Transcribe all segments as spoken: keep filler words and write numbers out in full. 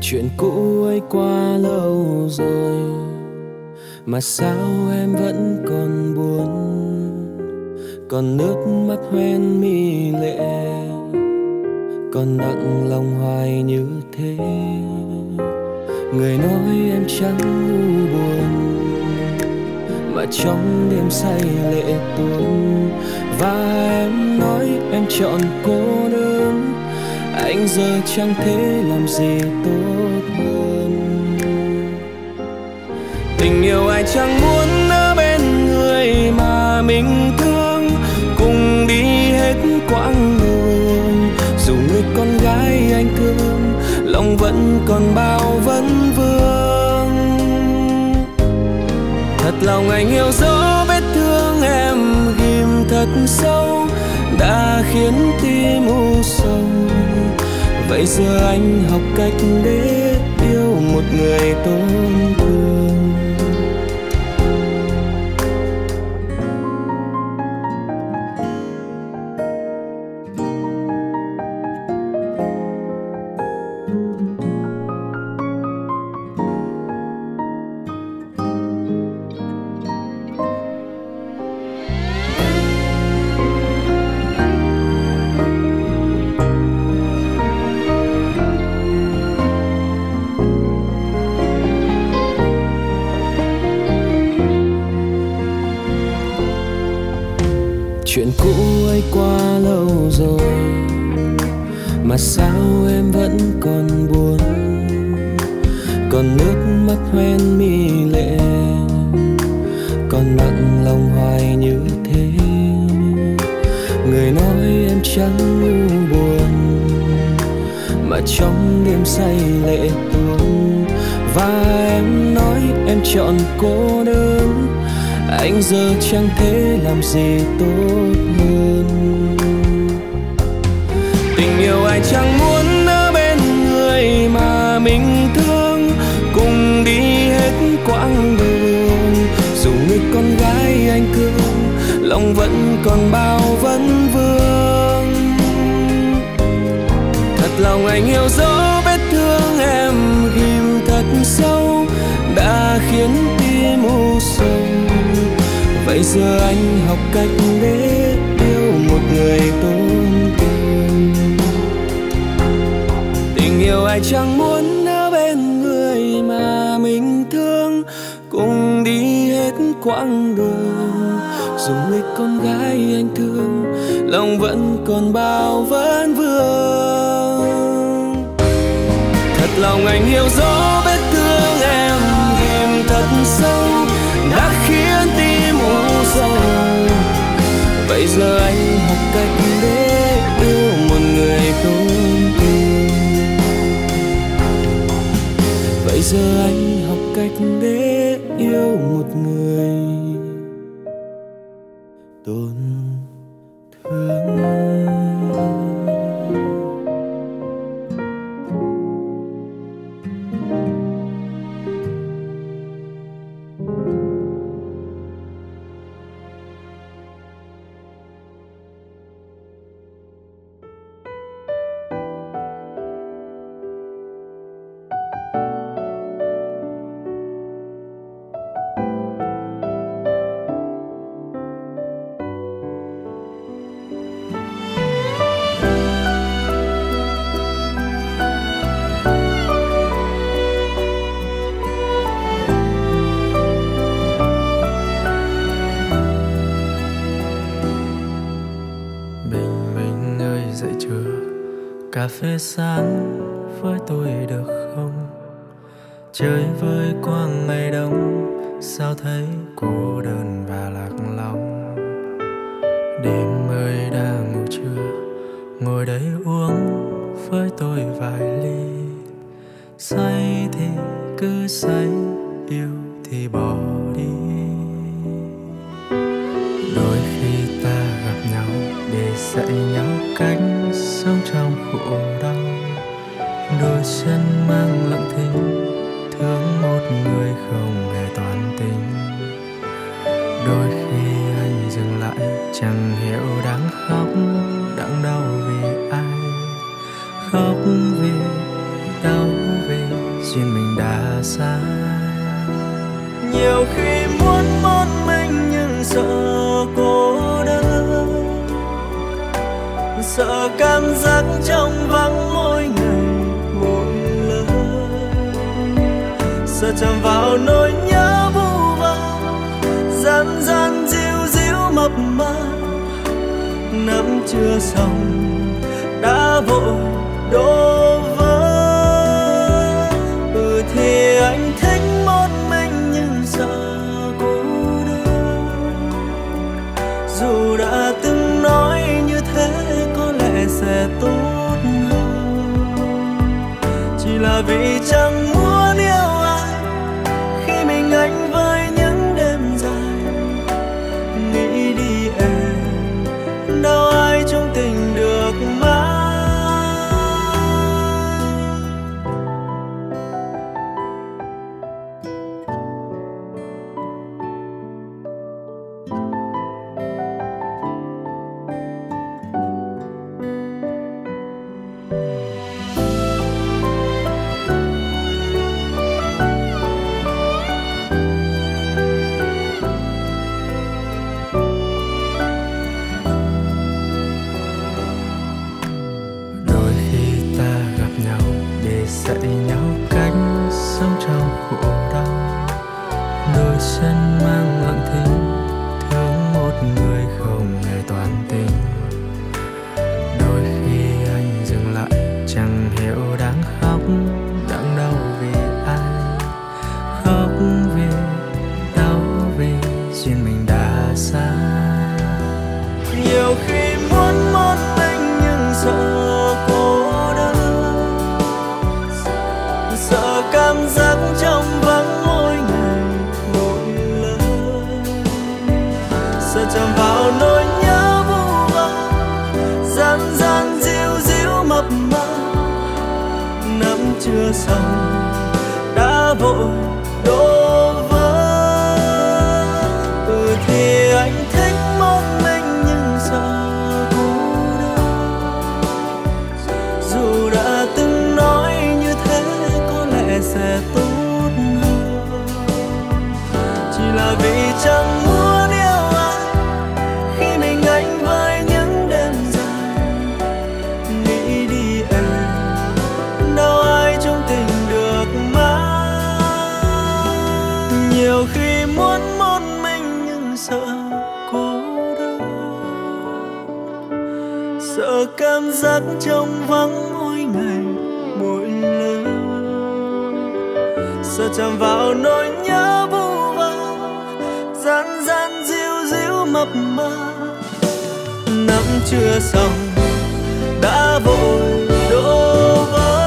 Chuyện cũ ấy quá lâu rồi mà sao em vẫn còn buồn, còn nước mắt hoen mi lệ, còn nặng lòng hoài như thế. Người nói em chẳng ngu buồn mà trong đêm say lệ tuôn, và em nói em chọn cô đơn. Anh giờ chẳng thể làm gì tốt hơn. Tình yêu ai chẳng muốn ở bên người mà mình thương, cùng đi hết quãng đường. Dù người con gái anh thương, lòng vẫn còn bao vấn vương. Thật lòng anh hiểu rõ vết thương em ghim thật sâu, đã khiến tim u sầu. Vậy giờ anh học cách để yêu một người tổn thương. Chuyện cũ ấy quá lâu rồi mà sao em vẫn còn buồn, còn nước mắt hoen mi lệ, còn nặng lòng hoài như thế. Người nói em chẳng ngu buồn mà trong đêm say lệ tuôn, và em nói em chọn cô đơn. Anh giờ chẳng thể làm gì tốt hơn. Tình yêu ai chẳng muốn ở bên người mà mình thương, cùng đi hết quãng đường. Dù người con gái anh thương, lòng vẫn còn bao vấn vương. Thật lòng anh hiểu rõ vết thương em ghim thật sâu, đã khiến tim u sầu. Vậy giờ anh học cách để yêu một người tổn thương. Tình yêu ai chẳng muốn ở bên người mà mình thương, cùng đi hết quãng đường. Dù người con gái anh thương, lòng vẫn còn bao vấn vương. Thật lòng anh hiểu rõ vết thương em ghim thật sâu, đã khiến tim u sầu. Vậy giờ anh học cách để yêu một người tổn thương. Vậy giờ anh học cách để yêu một người tổn thương. Cà phê sáng với tôi được không? Chơi với quang ngày đông, sao thấy cô đơn và lạc lòng. Đêm ơi đang ngủ trưa, ngồi đây uống với tôi vài ly. Say thì cứ say, yêu thì bỏ đi. Đôi khi ta gặp nhau để dạy nhau cách sống trong khổ đau. Đôi chân mang lặng thinh, thương một người không hề toàn tình. Đôi khi anh dừng lại, chẳng hiểu đang khóc, đang đau vì ai. Khóc vì đau vì sai. Nhiều khi muốn một mình nhưng sợ cô đơn, sợ cảm giác trong vắng mỗi ngày mỗi lời, sợ chạm vào nỗi nhớ vu vơ gian gian díu díu mập mờ, nắm chưa xong đã vội đổ vỡ. Ừ thì anh thích một mình nhưng sợ cô đơn, dù đã từng nói như thế có lẽ sẽ tốt hơn, chỉ là vì chẳng muốn yêu ai khi mình anh với những đêm dài. Nghĩ đi em, đâu ai trong tình được mãi. Dạy nhau cách sống trong khổ đau, đôi chân mang lặng thinh thương một người không hề toàn tình. Đôi khi anh dừng lại chẳng hiểu đáng khóc đáng đau vì ai, khóc vì đau vì duyên mình đã xa. Nhiều khi muốn một mình nhưng sợ cô đơn, sợ cảm giác trong vắng mỗi ngày mỗi lời, sợ chạm vào nỗi nhớ vu vơ gian gian díu díu mập mờ, nắm chưa xong đã vội đổ vỡ. Ừ thì anh thích một mình nhưng sợ cô đơn, dù đã từng nói như thế sẽ tốt hơn, chỉ là vì chẳng muốn yêu ai khi mình anh với những đêm dài. Nghĩ đi em, đâu ai trong tình được mãi. Nhiều khi muốn một mình nhưng sợ cô đơn, sợ cảm giác trong vắng mỗi ngày mỗi lời, sợ chạm vào nỗi nhớ vu vơ gian gian díu díu mập mờ, nắm chưa xong đã vội đổ vỡ.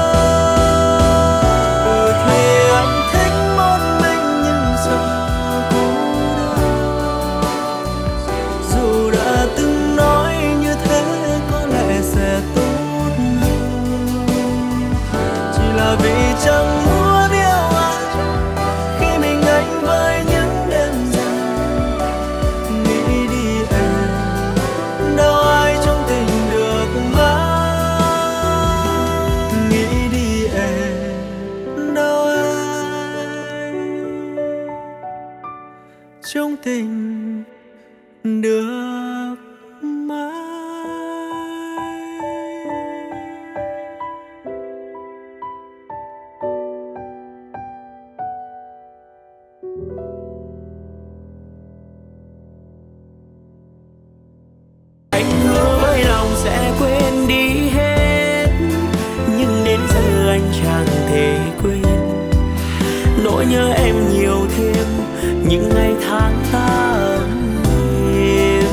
Ừ thì anh thích một mình nhưng sợ cô đơn, dù đã từng nói như thế có lẽ sẽ tốt hơn, chỉ là vì chẳng muốn trong tình được mãi. Anh hứa với lòng sẽ quên đi hết, nhưng đến giờ anh chẳng thể quên. Nỗi nhớ em nhiều thêm những ngày tháng ta ấm êm.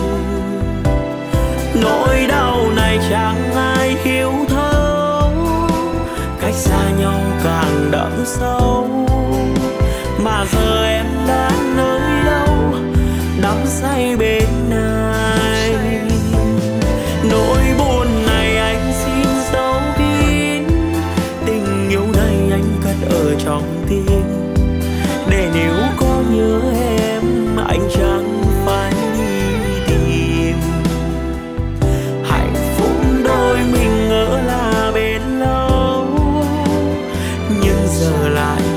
Nỗi đau này chẳng ai hiểu thấu, cách xa nhau càng đậm sâu. Mà giờ em đã nơi đâu đắm say bên anh. Nỗi buồn này anh xin giấu kín, tình yêu này anh cất ở trong tim, để nếu có nhớ em anh chẳng phải đi tìm. Hạnh phúc đôi mình ngỡ là bền lâu, nhưng giờ lại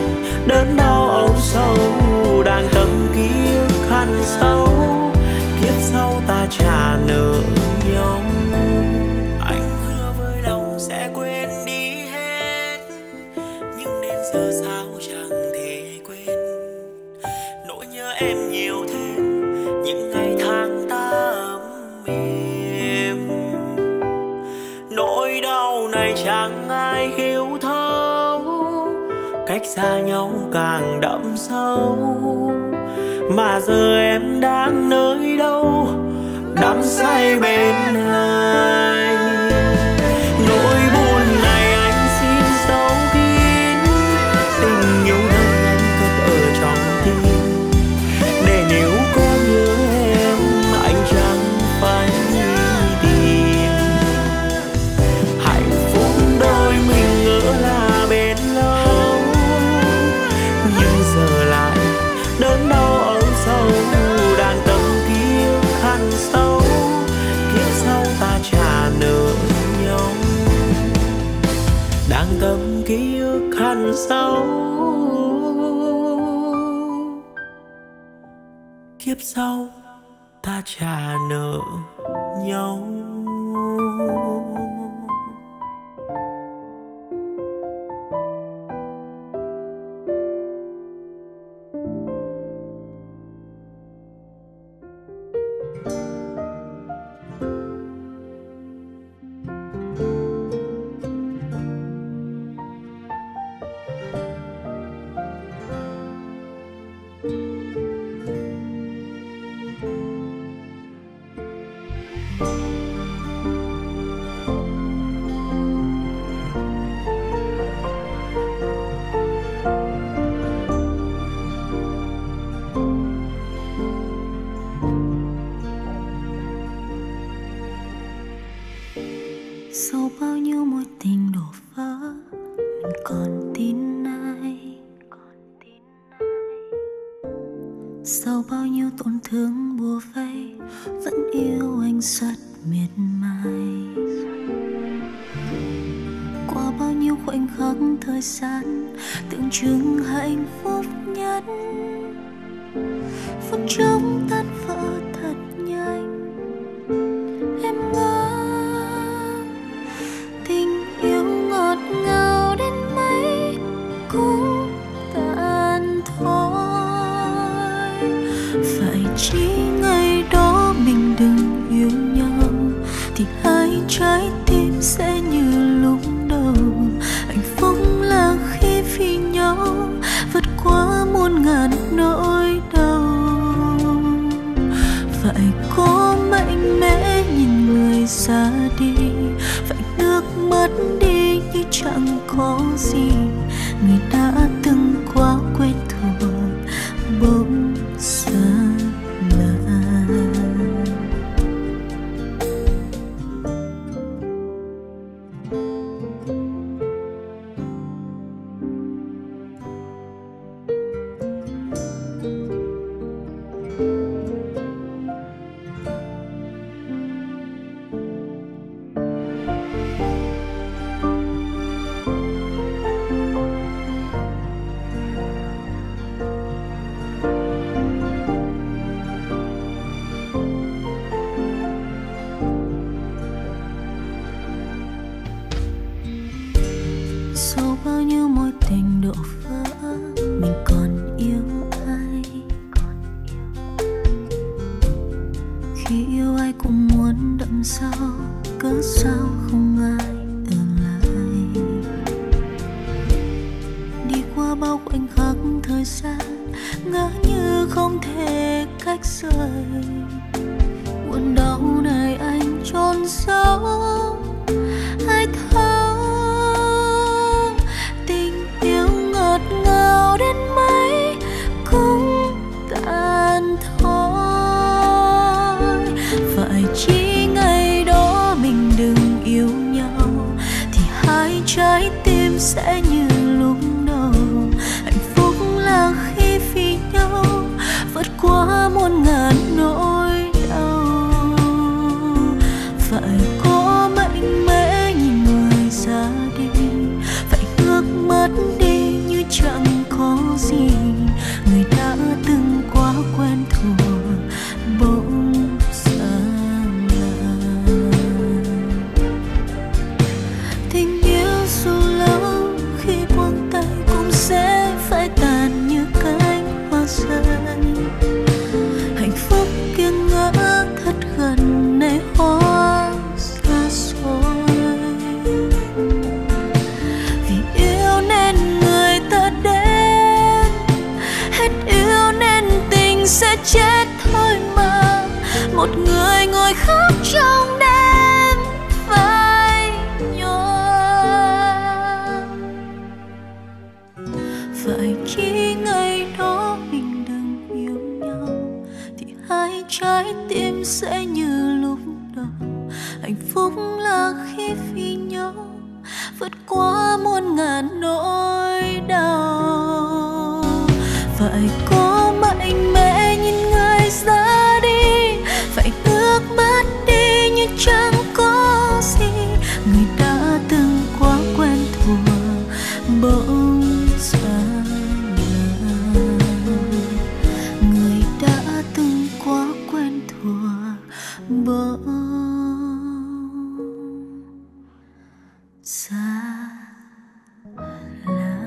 nỗi đau này chẳng ai hiểu thấu, cách xa nhau càng đậm sâu. Mà giờ em đang nơi đâu, đắm say bên ai. Nỗi buồn này anh xin giấu kín, tình yêu này anh cất ở trong tim, để nếu có nhớ em anh chẳng phải đi tìm. Hạnh phúc đôi mình ngỡ là bền lâu, nhưng giờ lại đớn đau ở sâu. Đàn tâm kia khăn sâu, kiếp sau ta trả nợ nhau. Đang tâm kia khăn sâu, kiếp sau ta trả nợ nhau. Sau bao nhiêu mối tình đổ vỡ, mình còn tin ai? Sau bao nhiêu tổn thương bùa vây, vẫn yêu anh rất miệt mài. Qua bao nhiêu khoảnh khắc thời gian tưởng chừng hạnh phúc nhất, phút chốc tan vỡ thật nhanh. Em ngỡ tình yêu ngọt ngào đến mấy cũng tàn thôi. Phải chỉ ngày đó mình đừng yêu nhau, thì hai trái tim sẽ như lúc đầu. Hạnh phúc là khi vì nhau vượt qua muôn ngàn nỗi đau. Phải có mạnh mẽ nhìn người ra đi, phải nước mắt đi như chẳng có gì. Người đã từng quá quen thuộc bỗng xa lạ. Sau bao nhiêu mối tình đổ vỡ, mình còn yêu ai? Khi yêu ai cũng muốn đậm sâu, cớ sao không ai ở lại? Đi qua bao khoảnh khắc thời gian, ngỡ như không thể cách rời. Buồn đau này anh chôn sâu, ai thấu ngọt ngào đến mấy cũng tàn thôi. Phải chỉ ngày đó mình đừng yêu nhau, thì hai trái tim sẽ như lúc đầu. Hạnh phúc là khi vì nhau vượt qua muôn ngàn nỗi đau. Phải có mạnh mẽ nhìn người ra đi, phải ngước mắt đi chẳng có gì. Người đã từng quá quen thuộc bỗng xa lạ. Tình yêu dù lâu khi xa lạ.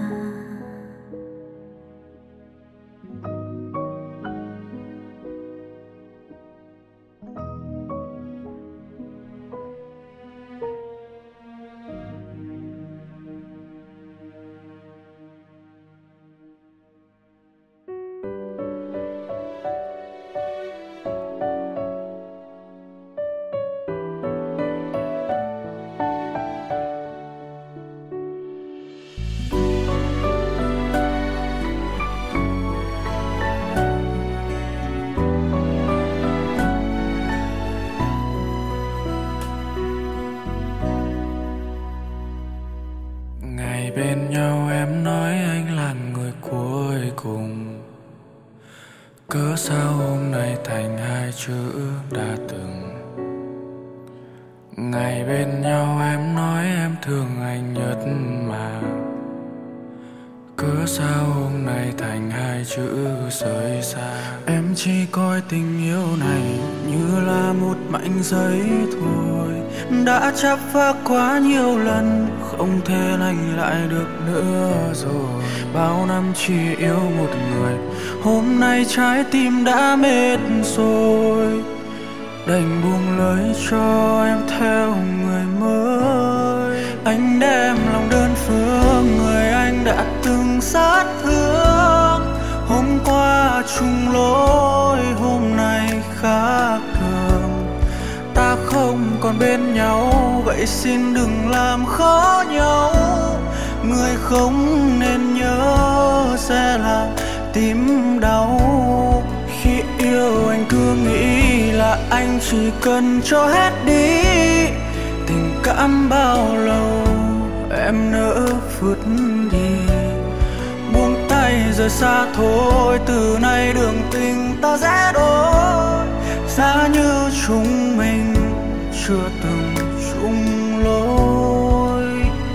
Bên nhau em nói anh là người cuối cùng, cớ sao hôm nay thành hai chữ đã từng. Ngày bên nhau em nói em thương anh nhất mà, cớ sao hôm nay thành hai chữ rời xa. Em chỉ coi tình yêu này như là một mảnh giấy thôi, đã chắp vá quá nhiều lần, không thể lành lại được nữa rồi. Bao năm chỉ yêu một người, hôm nay trái tim đã mệt rồi, đành buông lời cho em theo người mới. Anh đem lòng đơn phương người anh đã từng sát thương, hôm qua chung lối hôm nay khác thường. Ta không còn bên nhau, vậy xin đừng làm khó nhau. Người không nên nhớ sẽ làm tim đau. Khi yêu anh cứ nghĩ là anh chỉ cần cho hết đi, tình cảm bao lâu em nỡ vứt đi. Buông tay rời xa thôi, từ nay đường tình ta sẽ đôi, giá như chúng mình chưa từng chung lối.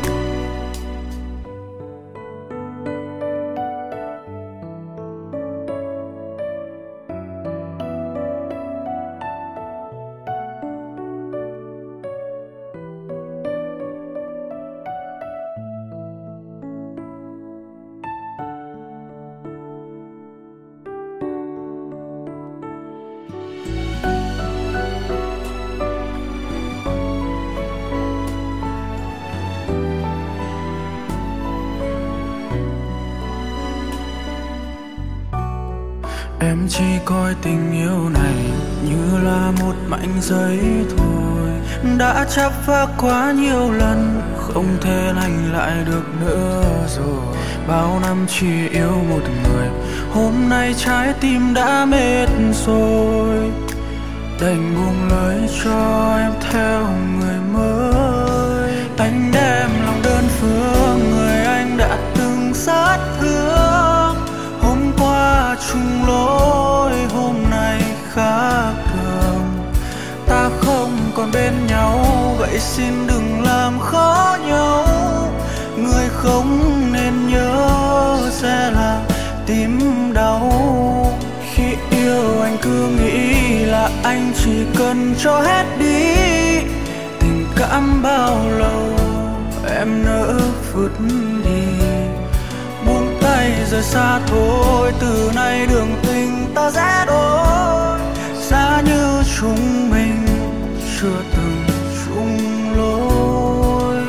Em chỉ coi tình yêu này như là một mảnh giấy thôi, đã chắp vá quá nhiều lần, không thể lành lại được nữa rồi. Bao năm chỉ yêu một người, hôm nay trái tim đã mệt rồi, đành buông lời cho em theo người mới. Anh đem lòng đơn phương người anh đã từng sát thương, hôm qua chung lối hôm nay khác thường. Ta không còn bên nhau, vậy xin đừng làm khó nhau. Người không nên nhớ sẽ là tim đau. Khi yêu anh cứ nghĩ là anh chỉ cần cho hết đi, tình cảm bao lâu em nỡ vứt đi. Buông tay rời xa thôi, từ nay đường tình ta sẽ đôi, giá như chúng mình chưa từng chung lối.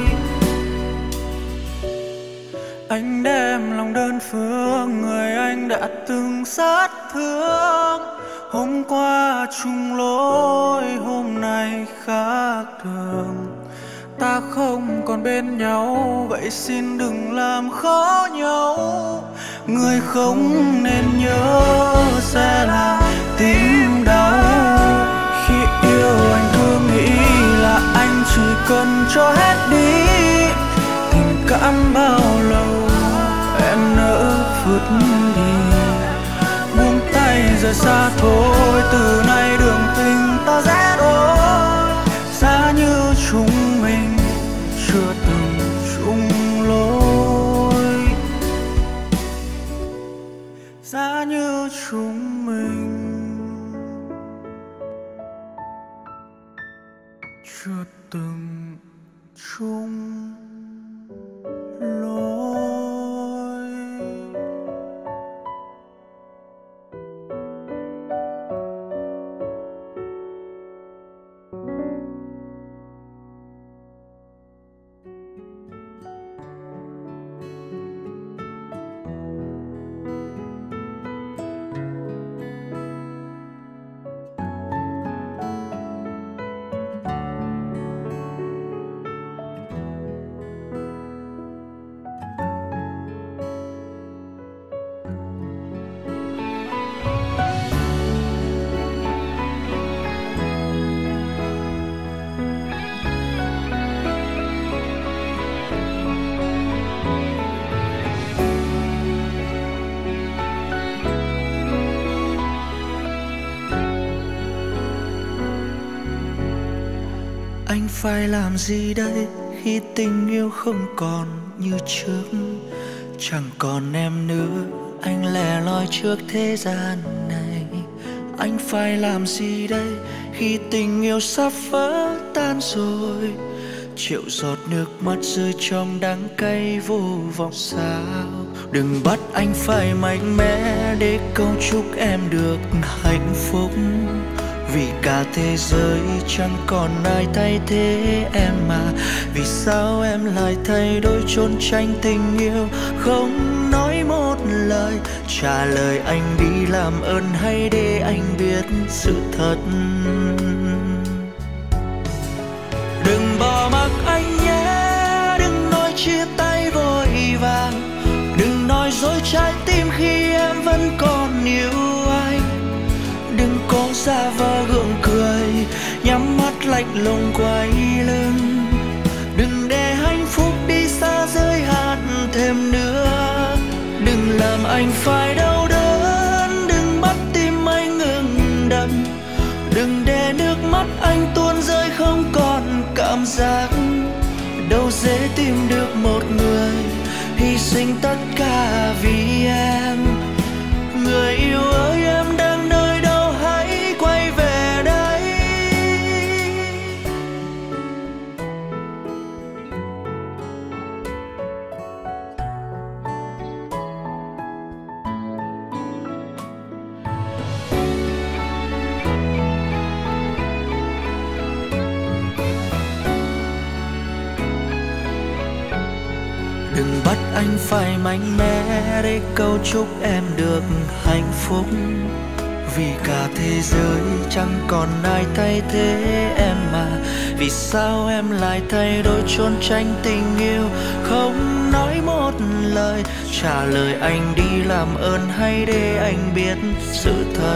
Anh đem lòng đơn phương người anh đã từng sát thương, hôm qua chung lối hôm nay khác thường. Ta không còn bên nhau, vậy xin đừng làm khó nhau. Người không nên nhớ sẽ là tim đau. Khi yêu anh cứ nghĩ là anh chỉ cần cho hết đi, tình cảm bao lâu em nỡ vứt đi. Buông tay rời xa thôi, từ nay đường tình ta sẽ đôi, giá như chúng mình chưa từng chung lối, giá như chúng mình chưa từng chung lối. Anh phải làm gì đây khi tình yêu không còn như trước? Chẳng còn em nữa, anh lẻ loi trước thế gian này. Anh phải làm gì đây khi tình yêu sắp vỡ tan rồi? Triệu giọt nước mắt rơi trong đắng cay vô vọng sao? Đừng bắt anh phải mạnh mẽ để câu chúc em được hạnh phúc, vì cả thế giới chẳng còn ai thay thế em mà. Vì sao em lại thay đổi trốn tránh tình yêu, không nói một lời trả lời anh đi làm ơn, hãy để anh biết sự thật. Đừng bỏ mặc anh nhé, đừng nói chia tay vội vàng, đừng nói dối trái tim khi em vẫn còn yêu anh. Đừng cố giả vờ gượng cười, nhắm mắt lạnh lùng quay lưng. Đừng để hạnh phúc đi xa giới hạn thêm nữa. Đừng làm anh phải đau đớn, đừng bắt tim anh ngừng đập. Đừng để nước mắt anh tuôn rơi không còn cảm giác. Đâu dễ tìm được một người hy sinh tất cả vì em. Người yêu ơi, em đang nơi đâu, hãy quay về đây. Đừng bắt anh phải mạnh mẽ để câu chúc em được hạnh phúc, vì cả thế giới chẳng còn ai thay thế em mà. Vì sao em lại thay đổi trốn tránh tình yêu, không nói một lời trả lời anh đi làm ơn, hãy để anh biết sự thật.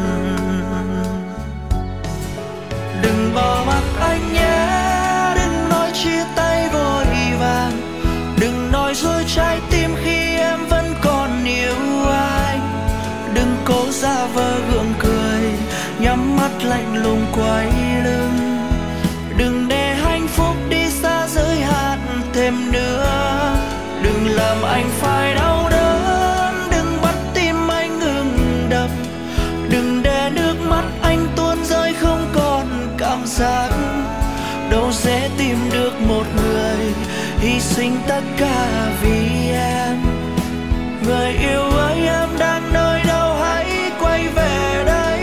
Đừng bỏ mặc anh nhé, đừng nói chia tay vội vàng, đừng nói dối trái tim khi em vẫn còn yêu anh. Đừng cố giả vờ gượng cười, nhắm mắt lạnh lùng quay lưng. Đừng để hạnh phúc đi xa giới hạn thêm nữa. Đừng làm anh phải đau đớn, đừng bắt tim anh ngừng đập. Đừng để nước mắt anh tuôn rơi không còn cảm giác. Đâu dễ tìm được một người hy sinh tất cả vì em. Người yêu ơi, em đang nơi đâu, hãy quay về đây.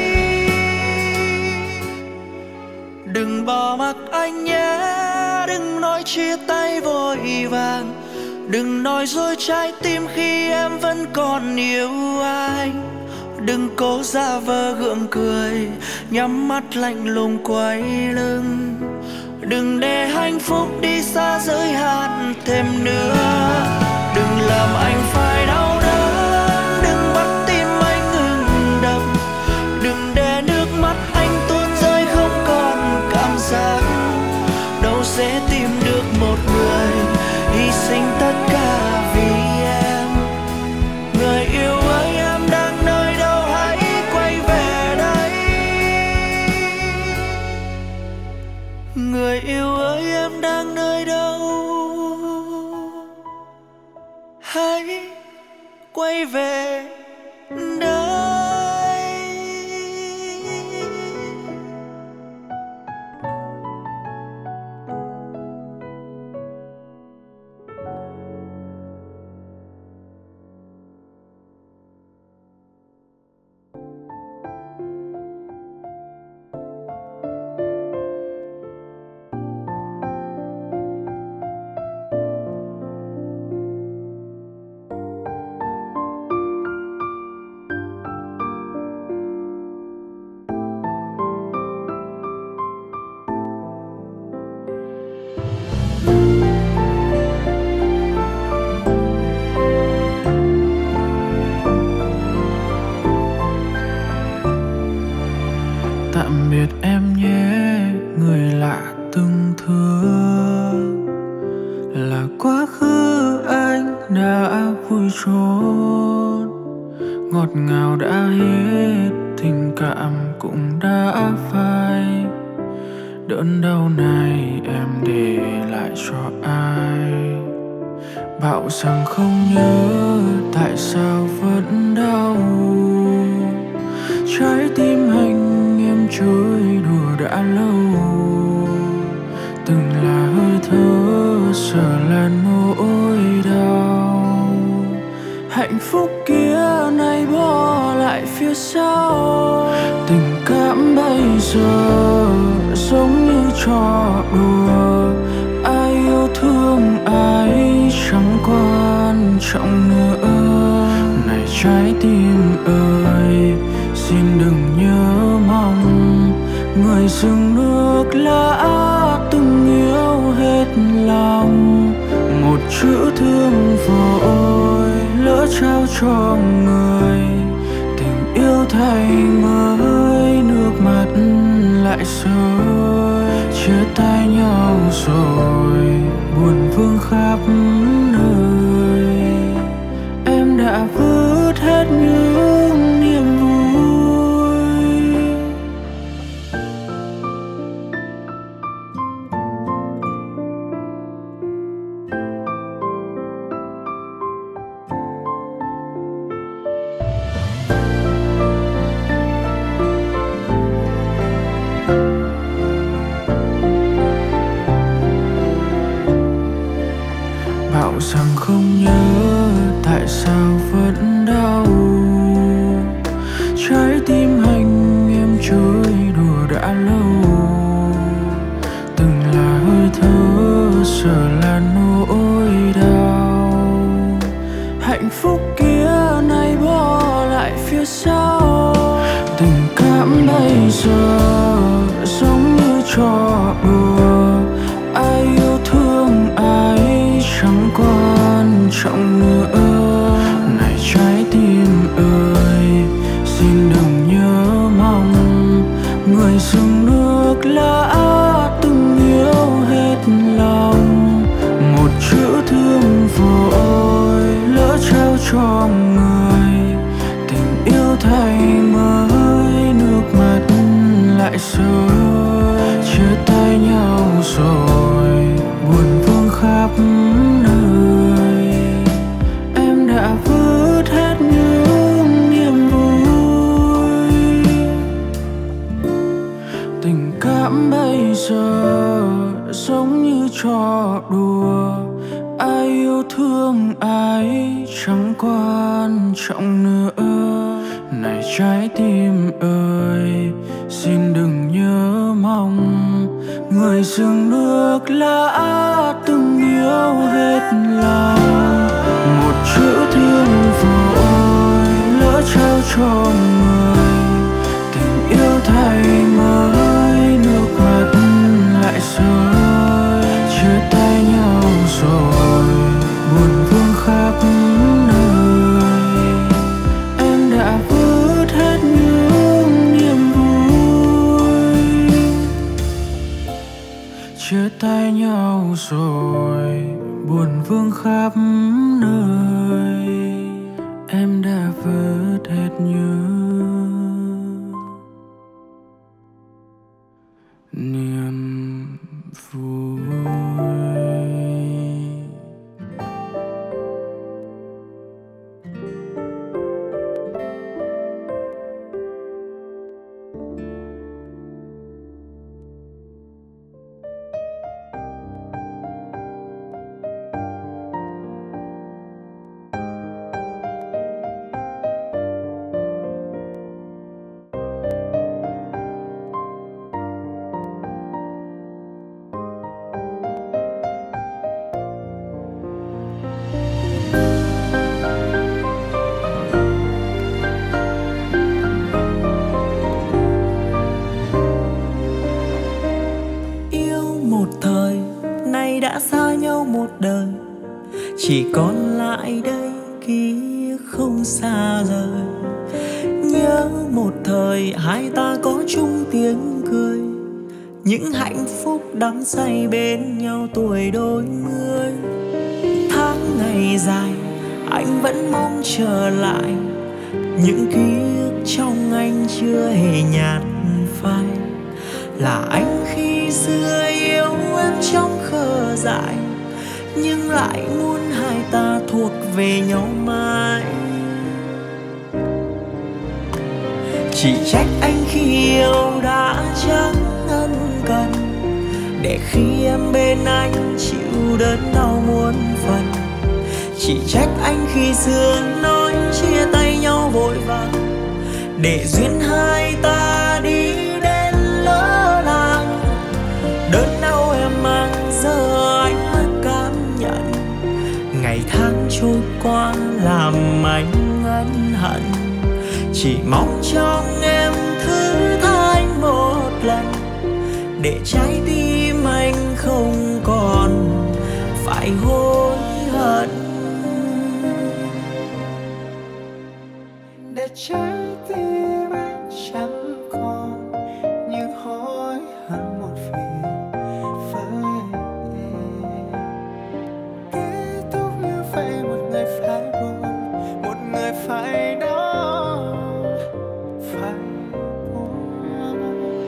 Đừng bỏ mặc anh nhé, đừng nói chia tay vội vàng, đừng nói dối trái tim khi em vẫn còn yêu anh. Đừng cố giả vờ gượng cười, nhắm mắt lạnh lùng quay lưng. Đừng để hạnh phúc đi xa giới hạn thêm nữa. Đừng làm anh phải đau đớn, đừng bắt tim anh ngừng đập. Đừng để nước mắt anh tuôn rơi không còn cảm giác. Đâu dễ tìm được một người hy sinh tất cả vì em. Người yêu ơi, em đang nơi đâu, hãy quay về đây. Người yêu ơi, em đang nơi đâu, hãy quay về đây. vui chốt, ngọt ngào đã hết, tình cảm cũng đã phai. Đớn đau này em để lại cho ai? Bảo rằng không nhớ, tại sao vẫn đau? Trái tim anh em chơi đùa đã lâu, từng là hơi thở, giờ là nỗi đau. Hạnh phúc kia nay bỏ lại phía sau, tình cảm bây giờ giống như trò đùa. Ai yêu thương ai chẳng quan trọng nữa. Này trái tim ơi, xin đừng nhớ mong người dừng nước lã từng yêu hết lòng. Một chữ thương vội lỡ trao cho người, tình yêu thay mới nước mắt lại rơi. Chia tay nhau rồi buồn vương khắp nơi, em đã vứt hết những niềm vui. Bảo rằng không nhớ, tại sao vẫn đau? Trái tim anh em chơi đùa đã lâu, từng là hơi thở, giờ là nỗi đau. Hạnh phúc kia nay bỏ lại phía sau, tình cảm bây giờ giống như trò đùa. Ai yêu thương ai chẳng quan trọng nữa. Này trái tim ơi, xin đừng nhớ mong người dừng nước lã từng yêu hết lòng. Một chữ thương vội lỡ trao cho người, tình yêu thay mới nước mắt lại rơi. Chia tay nhau rồi buồn vương khắp nơi, em đã vứt hết những niềm vui. Tình cảm bây giờ giống như trò đùa. Ai yêu thương ai chẳng quan trọng nữa. Này trái tim ơi, xin đừng nhớ mong người dừng nước lã từng yêu hết lòng. Một chữ thương vội lỡ trao cho người, tình yêu thay mới nước mắt lại rơi. Chia tay nhau rồi buồn vương khắp nơi, em đã vứt hết những niềm vui. Chia tay nhau rồi buồn vương khắp nơi, em đã vứt hết những niềm vui. Đã xa nhau một đời, chỉ còn lại đây ký không xa rời. Nhớ một thời hai ta có chung tiếng cười, những hạnh phúc đắm say bên nhau tuổi đôi mươi. Tháng ngày dài anh vẫn mong trở lại những ký ức trong anh chưa hề nhạt phai. Là anh khi xưa yêu em trong khờ dại, nhưng lại muốn hai ta thuộc về nhau mãi. Chỉ trách anh khi yêu đã chẳng ân cần, để khi em bên anh chịu đớn đau muôn phần. Chỉ trách anh khi xưa nói chia tay nhau vội vàng, để duyên hai ta đi đến lỡ làng. Đớn đau em mang giờ anh mới cảm nhận, ngày tháng trôi qua làm anh ân hận. Chỉ mong trong em thứ tha anh một lần, để trái tim anh không còn phải hối hận. Để trái tim anh chẳng còn những hối hận một vì với em. Kết thúc như vậy, một người phải buồn, một người phải đau, phải buồn.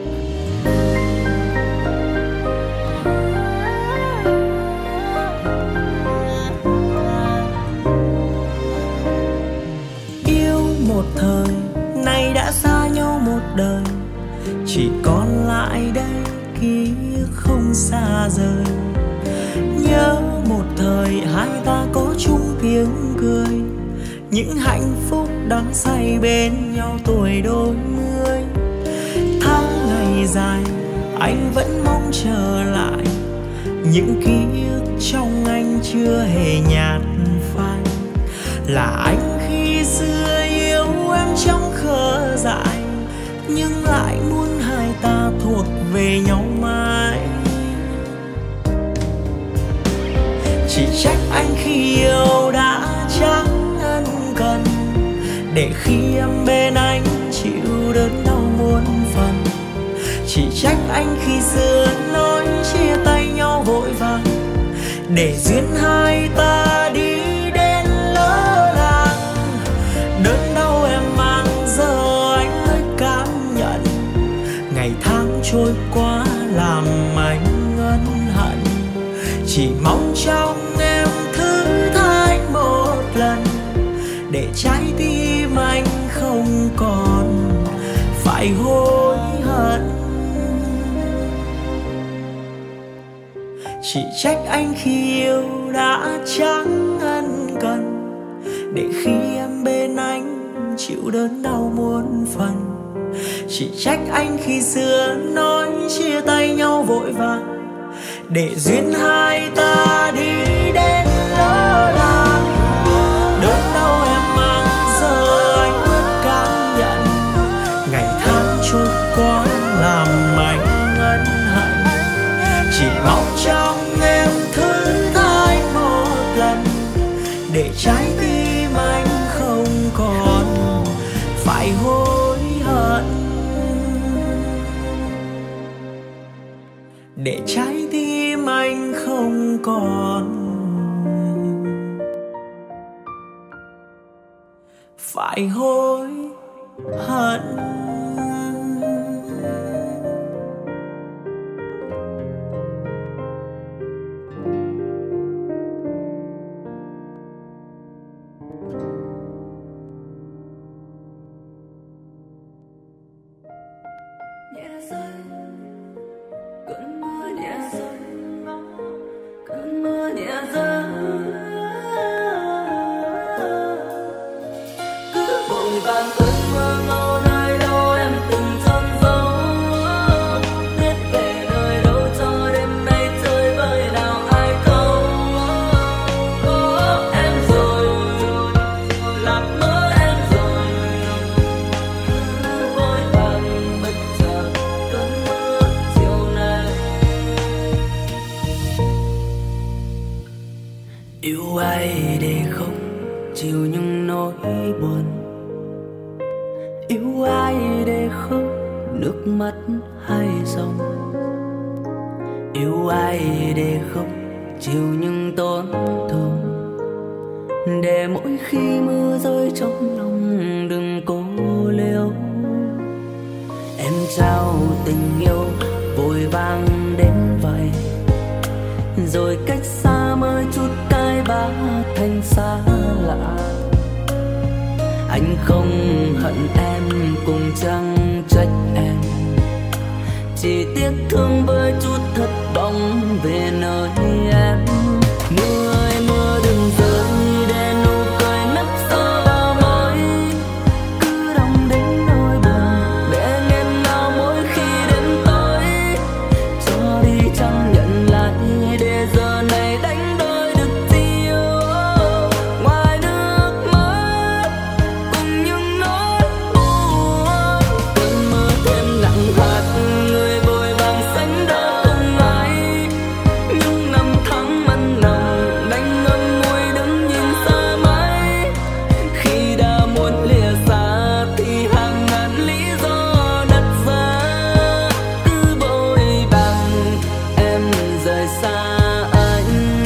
Yêu một thời, nay đã xa nhau một đời, chỉ còn lại đây ký ức không xa rời. Nhớ một thời hai ta có chung tiếng cười, những hạnh phúc đắm say bên nhau tuổi đôi mươi. Tháng ngày dài anh vẫn mong trở lại những ký ức trong anh chưa hề nhạt phai. Là anh khi xưa yêu em trong khờ dại, nhưng lại muốn hai ta thuộc về nhau mãi. Chỉ trách anh khi yêu đã chẳng ân cần, để khi em bên anh chịu đớn đau muôn phần. Chỉ trách anh khi xưa nói chia tay nhau vội vàng, để duyên hai ta đi đến lỡ làng. Đớn đau em mang giờ anh mới cảm nhận, ngày tháng trôi qua làm anh ân hận. Chỉ mong trong em thứ tha anh một lần, để trái tim anh không còn phải hối hận. Chỉ trách anh khi yêu đã chẳng ân cần, để khi em bên anh chịu đớn đau muôn phần. Chỉ trách anh khi xưa nói chia tay nhau vội vàng, để duyên hai ta đi đến lỡ làng. Đớn đau em mang giờ anh mới cảm nhận, ngày tháng trôi qua làm anh ân hận. Chỉ mong trong em thứ tha anh một lần, để trái tim anh không còn phải hối hận. Để trái tim anh không còn phải hối hận. Nhẹ rơi, cơn mưa nhẹ rơi, cơn mưa nhẹ rơi. Cứ vội vàng cơn mưa ngâu nơi đâu em từng chôn giấu, biết về nơi đâu cho đêm nay chơi với nào ai thấu. Có em rồi, làm mơ em rồi, vội vàng bất chợt cơn mưa chiều nay. Yêu ai để không chịu những nỗi buồn, yêu ai để không nước mắt hai dòng, yêu ai để không chịu những tổn thương, để mỗi khi mưa rơi trong lòng đừng cô liêu. Em trao tình yêu vội vàng đến vậy, rồi cách xa mới chút cái bá thành xa lạ. Anh không hận em cũng chẳng trách em, chỉ tiếc thương với chút thất vọng về nơi em. Mưa ơi mưa đừng rơi để nụ cười nấp sau bao môi, cứ đong đến nỗi buồn để nghẹn ngào mỗi khi đến tối. Cho đi chẳng nhận lại để giờ này đánh đôi được gì yêu, ngoài nước mắt cùng những nỗi buồn. Cơn mưa thêm nặng hạt người vội vàng sánh đôi cùng ai, những năm tháng mặn nồng đành ngậm ngùi đứng nhìn xa mãi. Khi đã muốn lìa xa thì hàng ngàn lý do đặt ra, cứ vội vàng em rời xa anh.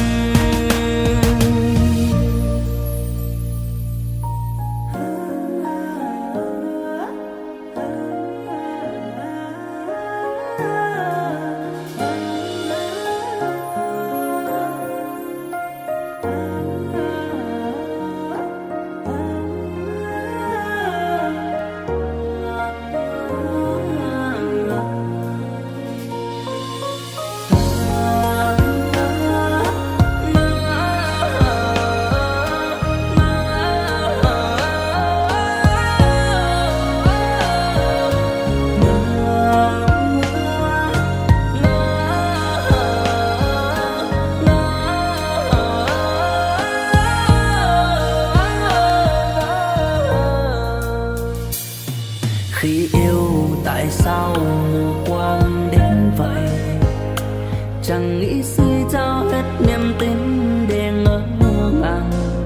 Khi yêu tại sao mù quáng đến vậy, chẳng nghĩ suy trao hết niềm tin để ngỡ ngàng.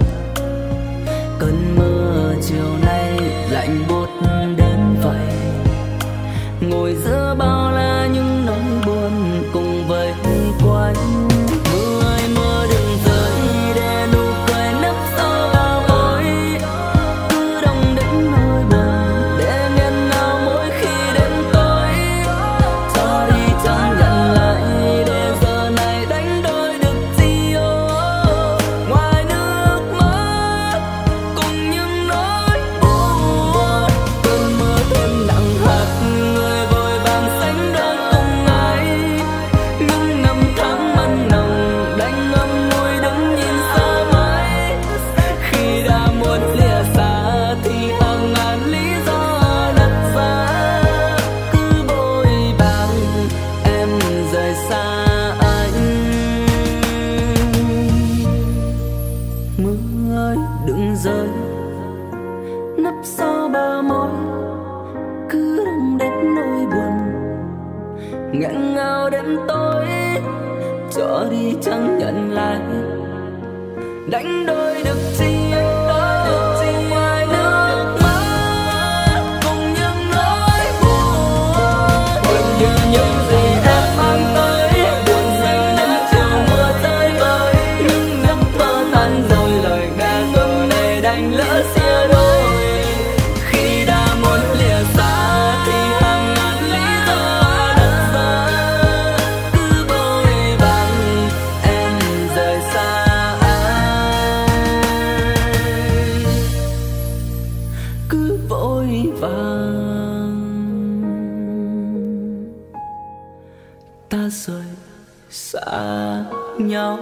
Cơn mưa chiều nay lạnh buốt đến vậy, ngồi giữa bao la những nỗi buồn cùng với quanh. Mưa ơi mưa đừng rơi để nụ cười nấp sau bao môi, cứ đong đến nỗi buồn để nghẹn ngào mỗi khi đến tối. Cho đi chẳng nhận lại để giờ này đánh đôi được gì yêu, ngoài nước mắt cùng những nỗi buồn. Cơn mưa thêm nặng hạt người vội vàng sánh đôi cùng ai, những năm tháng mặn nồng đành ngậm ngùi đứng nhìn xa mãi. Khi đã muốn lìa xa thì hàng ngàn lý do đặt ra, cứ vội vàng em rời xa anh. Mưa ơi đừng rơi nấp sau bờ môi, cứ đong đến nỗi buồn nghẹn ngào đến tối. Cho đi chẳng nhận lại đánh đôi được gì ngoài nước mắt cùng những nỗi buồn. Buồn như những gì em mang tới, buồn xanh đến chiều mưa rơi vơi. Những giấc mơ tan rồi lời ca ngầm này đành lỡ xia đôi. Khi đã muốn lìa xa thì hàng ngàn lý do đặt ra, cứ vội vàng em rời xa anh. Cứ vội vàng ta rời xa nhau.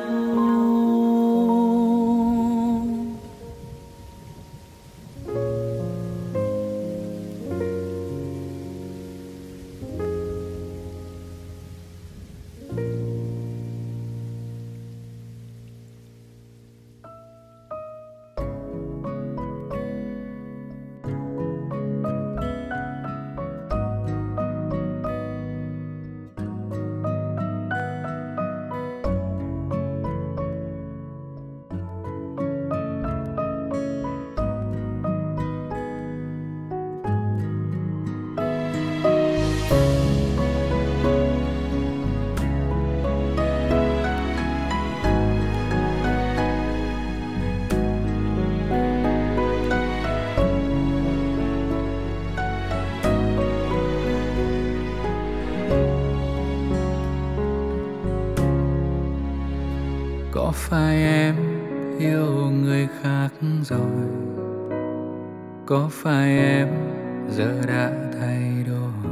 phải em yêu người khác rồi? Có phải em giờ đã thay đổi?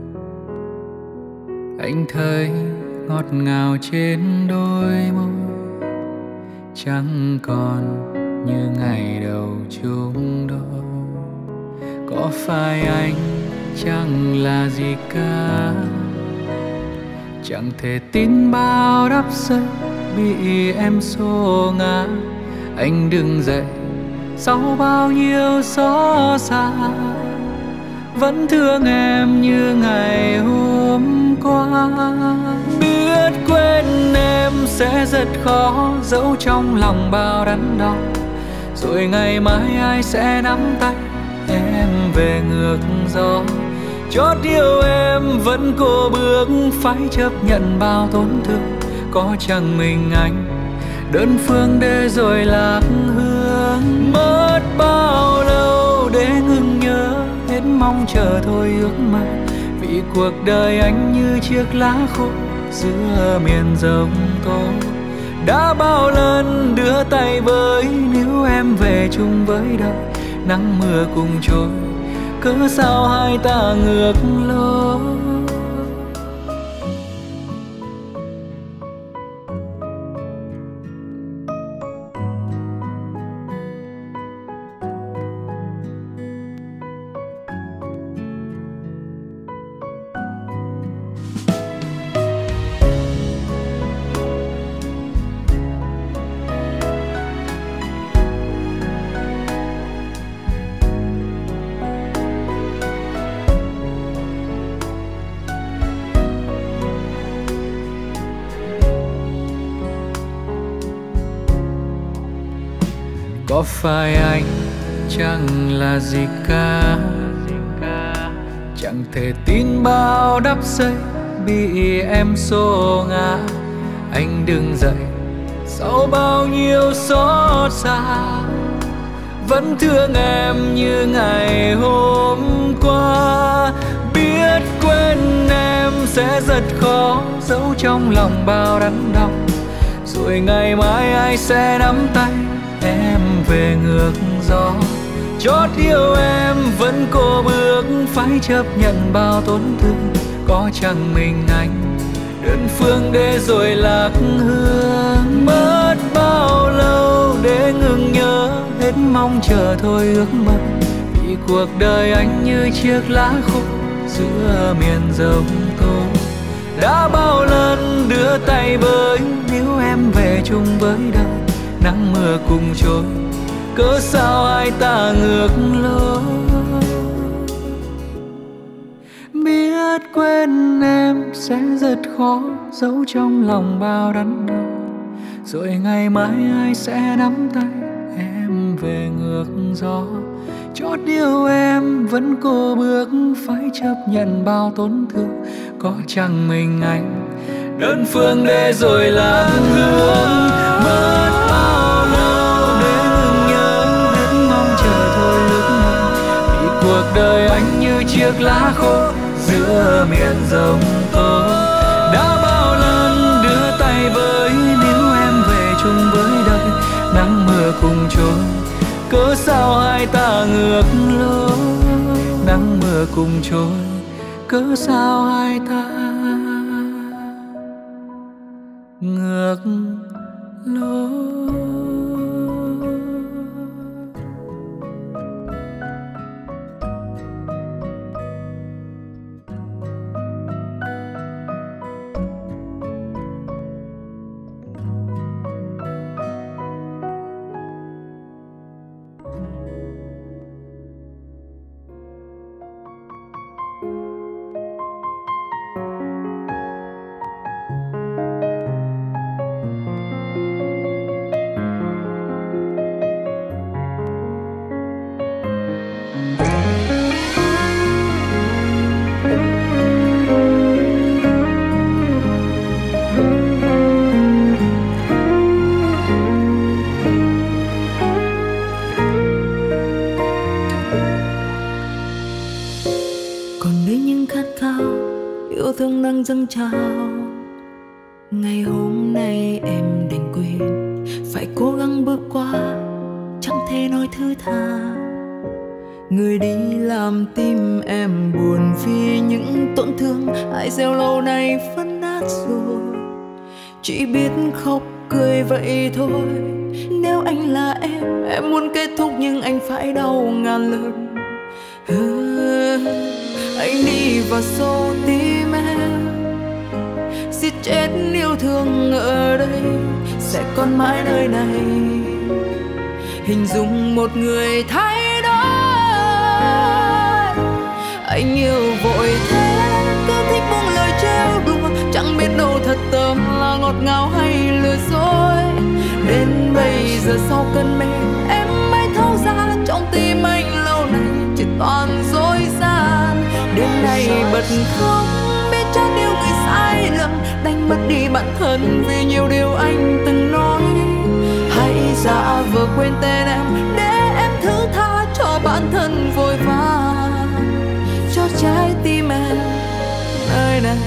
Anh thấy ngọt ngào trên đôi môi, chẳng còn như ngày đầu chung đôi. Có phải anh chẳng là gì cả, chẳng thể tin bao đắp giấc bị em xô ngã. Anh đứng dậy sau bao nhiêu xót xa, vẫn thương em như ngày hôm qua. Biết quên em sẽ rất khó, giấu trong lòng bao đắn đo. Rồi ngày mai ai sẽ nắm tay em về ngược gió. Chót yêu em vẫn cô bước, phải chấp nhận bao tổn thương. Có chẳng mình anh đơn phương để rồi lạc hương. Mất bao lâu để ngừng nhớ, hết mong chờ thôi ước mơ. Vì cuộc đời anh như chiếc lá khô giữa miền giông tố. Đã bao lần đưa tay với, nếu em về chung với đời. Nắng mưa cùng trôi, cớ sao hai ta ngược lối. Có phải anh chẳng là gì cả, chẳng thể tin bao đắp giấy bị em xô ngã. Anh đứng dậy sau bao nhiêu xót xa, vẫn thương em như ngày hôm qua. Biết quên em sẽ rất khó, giấu trong lòng bao đắn đau. Rồi ngày mai ai sẽ nắm tay em về ngược gió. Chót yêu em vẫn cô bước, phải chấp nhận bao tổn thương. Có chẳng mình anh đơn phương để rồi lạc hương. Mất bao lâu để ngừng nhớ, hết mong chờ thôi ước mơ. Vì cuộc đời anh như chiếc lá khô giữa miền giông tố. Đã bao lần đưa tay với, nếu em về chung với đời. Nắng mưa cùng trôi, cớ sao hai ta ngược lối. Biết quên em sẽ rất khó, giấu trong lòng bao đắn đo. Rồi ngày mai ai sẽ nắm tay em về ngược gió. Chót yêu em vẫn cô bước, phải chấp nhận bao tổn thương. Có chẳng mình anh đơn phương để rồi lạc hương. Mất bao lâu để ngừng nhớ, hết mong chờ thôi ước mơ. Vì cuộc đời anh như chiếc lá khô giữa miền giông tố. Đã bao lần đưa tay với, nếu em về chung với đời. Nắng mưa cùng trôi, cớ sao hai ta ngược lối. Nắng mưa cùng trôi, cớ sao hai ta ngược lối. thương nắng dâng trào. Ngày hôm nay em đành quên phải cố gắng bước qua, chẳng thể nói thứ tha. Người đi làm tim em buồn vì những tổn thương ai gieo lâu nay vẫn nát rồi. Chỉ biết khóc cười vậy thôi. Nếu anh là em, em muốn kết thúc nhưng anh phải đau ngàn lần. À, anh đi vào sâu tim em, giết chết yêu thương ở đây, sẽ còn mãi nơi này. Hình dung một người thay đổi, anh yêu vội thế, cứ thích buông lời trêu đùa, chẳng biết đâu thật tâm là ngọt ngào hay lừa dối. Đến bây giờ sau cơn mê, em mới thấu ra trong tim anh lâu nay chỉ toàn dối gian. Đêm nay bật khóc, biết chót yêu người sai lầm, đánh mất đi bản thân vì nhiều điều anh từng nói. Hãy giả vờ quên tên em để em thứ tha cho bản thân vội vã, cho trái tim em nơi này.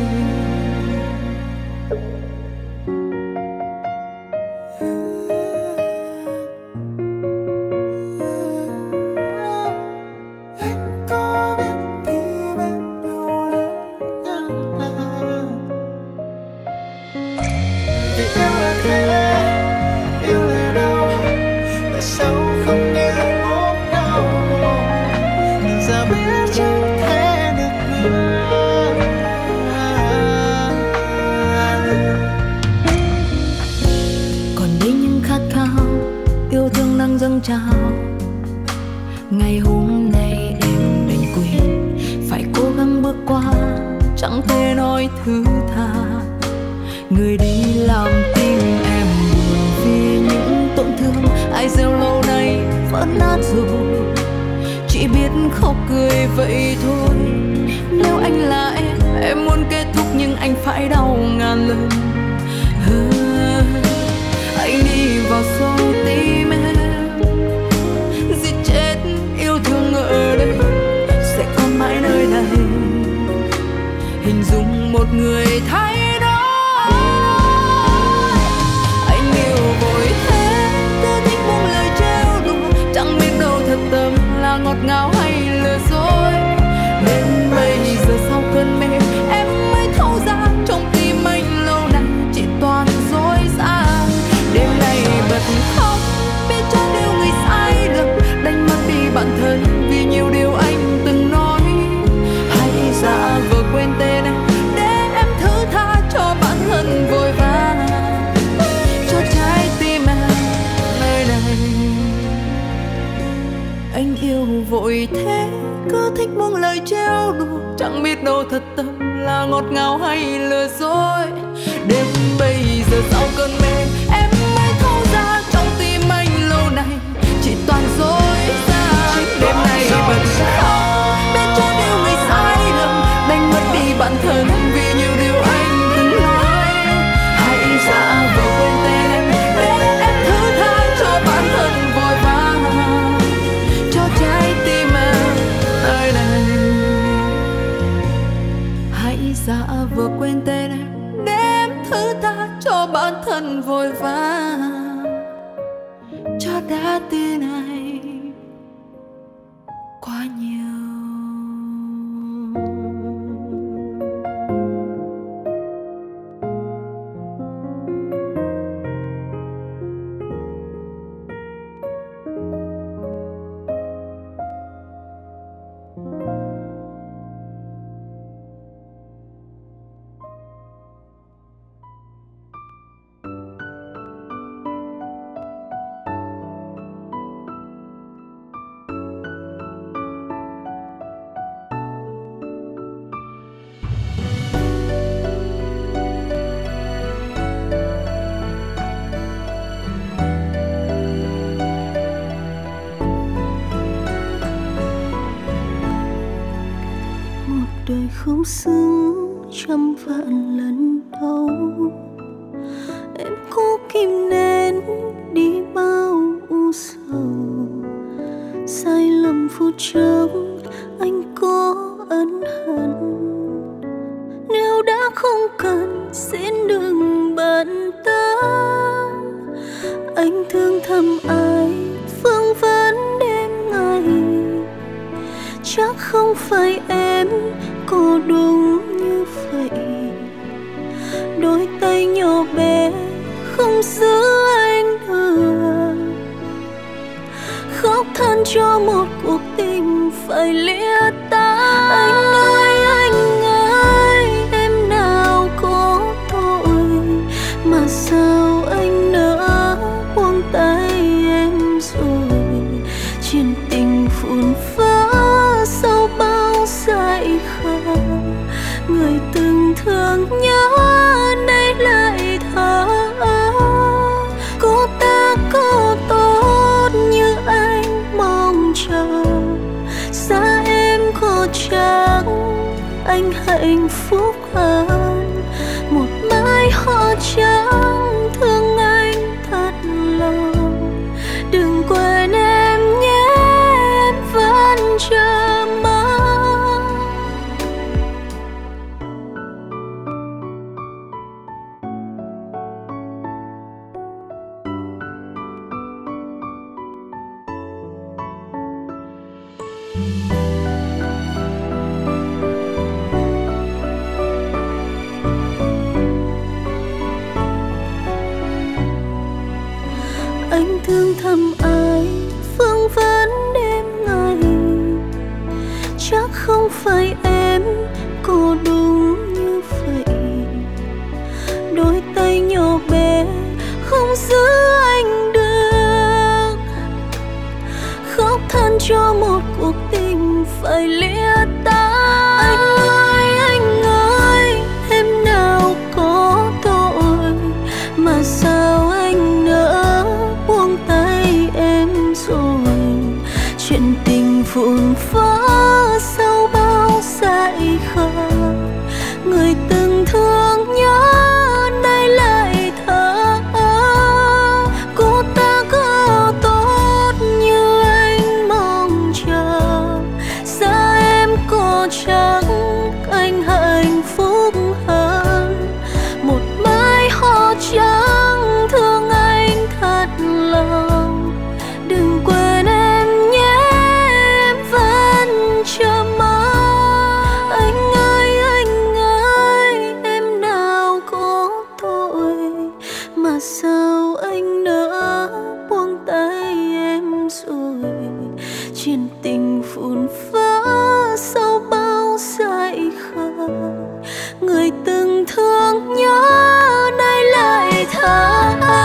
Dâng trào ngày hôm nay em đành quên, phải cố gắng bước qua, chẳng thể nói thứ tha. Người đi làm tim em buồn vì những tổn thương ai gieo lâu nay vẫn nát rồi. Chỉ biết khóc cười vậy thôi. Nếu anh là em, em muốn kết thúc nhưng anh phải đau ngàn lần. À, anh đi vào sâu tim em, ở đây sẽ còn mãi nơi này. Hình dung một người thay đổi, anh yêu vội thế, cứ thích buông lời trêu đùa, chẳng biết đâu thật tâm là ngọt ngào hay lừa dối. Đến bây giờ sau cơn mê, em mới thấu ra trong tim anh lâu nay chỉ toàn dối gian. Đêm nay bật khóc, biết cho điều người sai lầm, đánh mất đi bản thân vì nhiều điều anh từng nói. Hãy giả vờ quên tên em để em thứ tha cho bản thân vội vã, cho trái tim em nơi này. Anh yêu vội thế, cứ thích buông lời trêu đùa, chẳng biết đâu thật tâm là ngọt ngào hay lừa dối. Đến bây giờ sau cơn mê, em mới thấu ra trong tim anh lâu nay chỉ toàn dối gian. Đêm nay bật khóc, biết cho điều người sai lầm, đánh mất đi bản thân vì nhiều điều anh từng nói. Hãy giả vờ quên tên em để em thứ tha cho bản thân vội vã, cho trái tim em nơi này. Hãy giả vờ quên tên em để em thứ tha cho bản thân vội vã, cho đã tin này quá nhiều. đời không xứng trăm vạn lần đâu. Em cố kìm nén đi bao u sầu, sai lầm phút chốc anh có ân hận. Nếu đã không cần xin đừng bận tâm, thương thầm ai phương vấn đêm ngày, chắc không phải em cô đúng như vậy. Đôi tay nhỏ bé không giữ anh được, khóc than cho một cuộc tình phải lìa ta. Anh ơi anh ơi, em nào có tội mà sao anh nỡ buông tay em rồi. Chuyện tình phun phá sau bao dại khờ, người từng thương nhớ nay lại thở. Cô ta có tốt như anh mong chờ, xa em có chắc anh hạnh phúc hơn. Một mái hoa trắng thương anh thật lòng, đừng quên em nhé, em vẫn chờ mong. Anh thương thầm ai phương vấn đêm ngày, chắc không phải em cô đúng như vậy. Đôi tay nhỏ bé không giữ anh được, khóc than cho một cuộc tình phải lìa ta. Anh ơi anh ơi, em nào có tội mà sao anh nỡ buông tay em rồi. Chuyện tình vụn vỡ sau bao dại khờ, người từng thương nhớ nay lại thở. Cô ta có tốt như anh mong chờ, xa em có chắc anh hạnh phúc hơn. Một mái hoa trắng thương anh thật lòng, đừng quên em nhé, em vẫn chờ mong. Anh ơi anh ơi, em nào có tội mà sao anh nỡ buông tay em rồi. Chuyện tình phun phá sau bao dại khờ, người từng thương nhớ nay lại thở.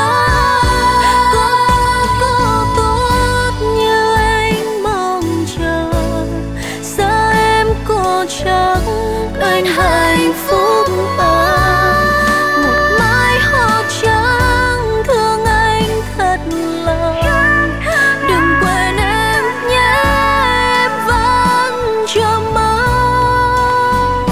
Có có tốt như anh mong chờ, xa em có chắc anh hạnh phúc hơn. Một mái hoa trắng thương anh thật lòng, đừng quên em nhé, em vẫn chờ mong.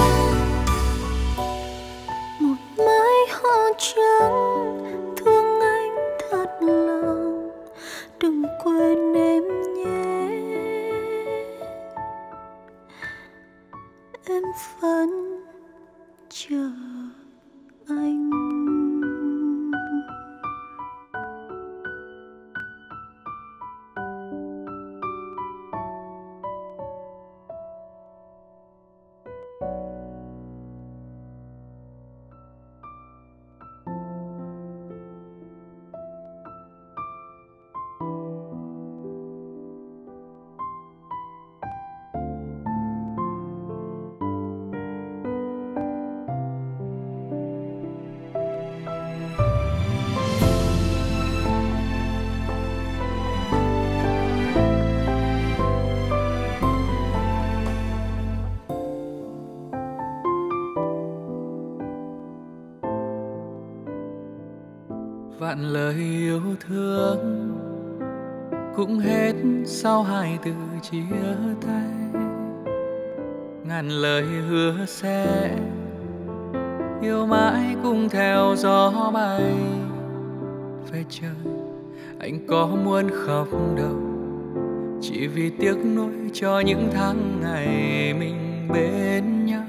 Một mái hoa trắng thương anh thật lòng, đừng quên em nhé, em vẫn chờ anh. Vạn lời yêu thương cũng hết sau hai từ chia tay. Ngàn lời hứa sẽ yêu mãi cùng theo gió bay. Về trời anh có muốn khóc đâu, chỉ vì tiếc nuối cho những tháng ngày mình bên nhau.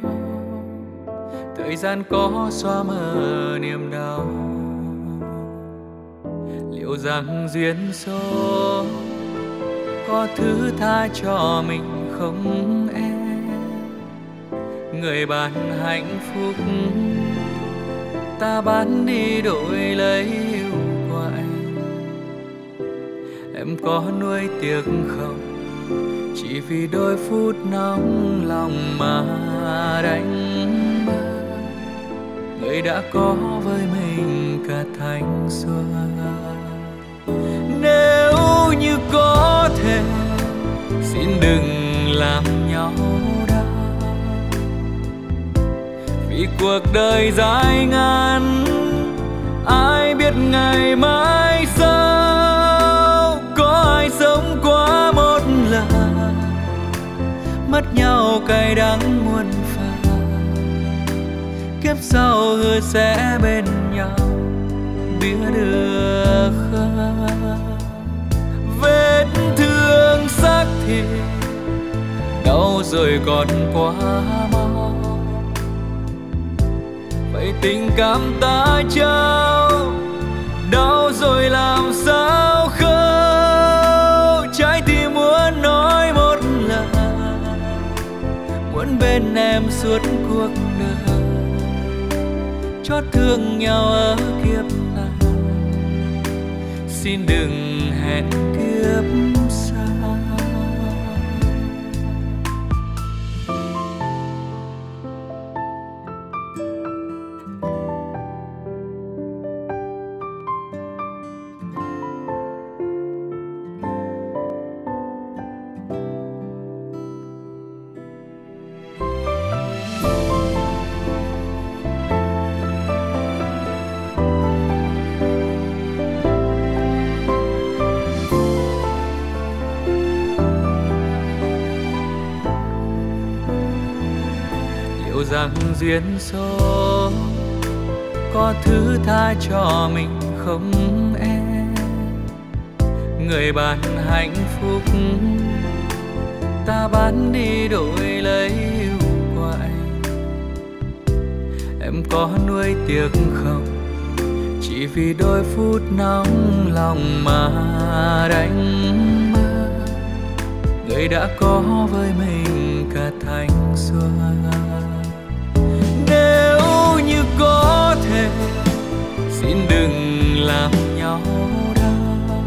Thời gian có xóa mờ niềm đau, liệu rằng duyên số có thứ tha cho mình không em? Người bán hạnh phúc ta bán đi đổi lấy yêu của anh. Em có nuối tiếc không, chỉ vì đôi phút nóng lòng mà đánh mất người đã có với mình cả thanh xuân. Nếu như có thể xin đừng làm nhau đau, vì cuộc đời dài ngắn ai biết ngày mai sau. Có ai sống quá một lần, mất nhau cay đắng muôn phần. Kiếp sau hứa sẽ bên nhau, biết được không? Vết thương xác thịt đau rồi còn quá mau, vậy tình cảm ta trao đau rồi làm sao khâu. Trái tim muốn nói một lần, muốn bên em suốt cuộc đời, chót thương nhau ở kiếp này, xin đừng hẹn kiếp sau. Rằng duyên số có thứ tha cho mình không em? Người bán hạnh phúc ta bán đi đổi lấy yêu của anh. Em có nuối tiếc không, chỉ vì đôi phút nóng lòng mà đánh mất người đã có với mình cả thanh xuân. Nếu như có thể xin đừng làm nhau đau,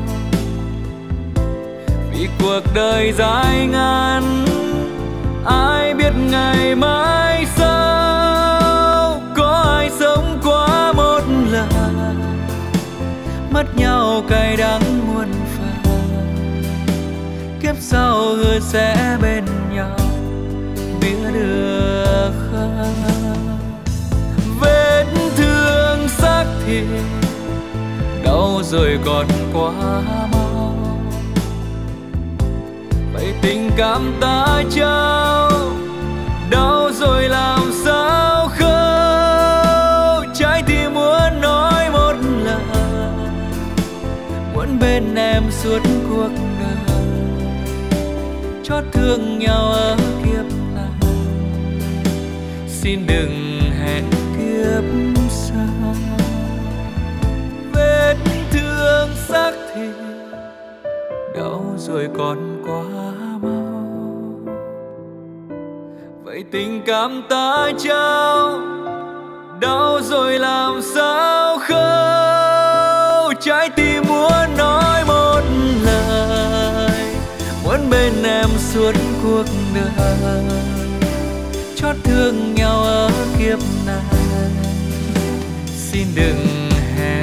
vì cuộc đời dài ngắn ai biết ngày mai sau. Có ai sống quá một lần, mất nhau cay đắng muôn phần. Kiếp sau hứa sẽ bên nhau, biết được không? Vết thương xác thịt đau rồi còn quá mau, vậy tình cảm ta trao đau rồi làm sao khâu. Trái tim muốn nói một lần, muốn bên em suốt cuộc đời, chót thương nhau ở kiếp này, xin đừng hẹn kiếp sau. Vết thương xác thịt đau rồi còn quá mau, vậy tình cảm ta trao đau rồi làm sao khâu. Trái tim muốn nói một lời, muốn bên em suốt cuộc đời, chót thương nhau ở kiếp này, xin đừng hẹn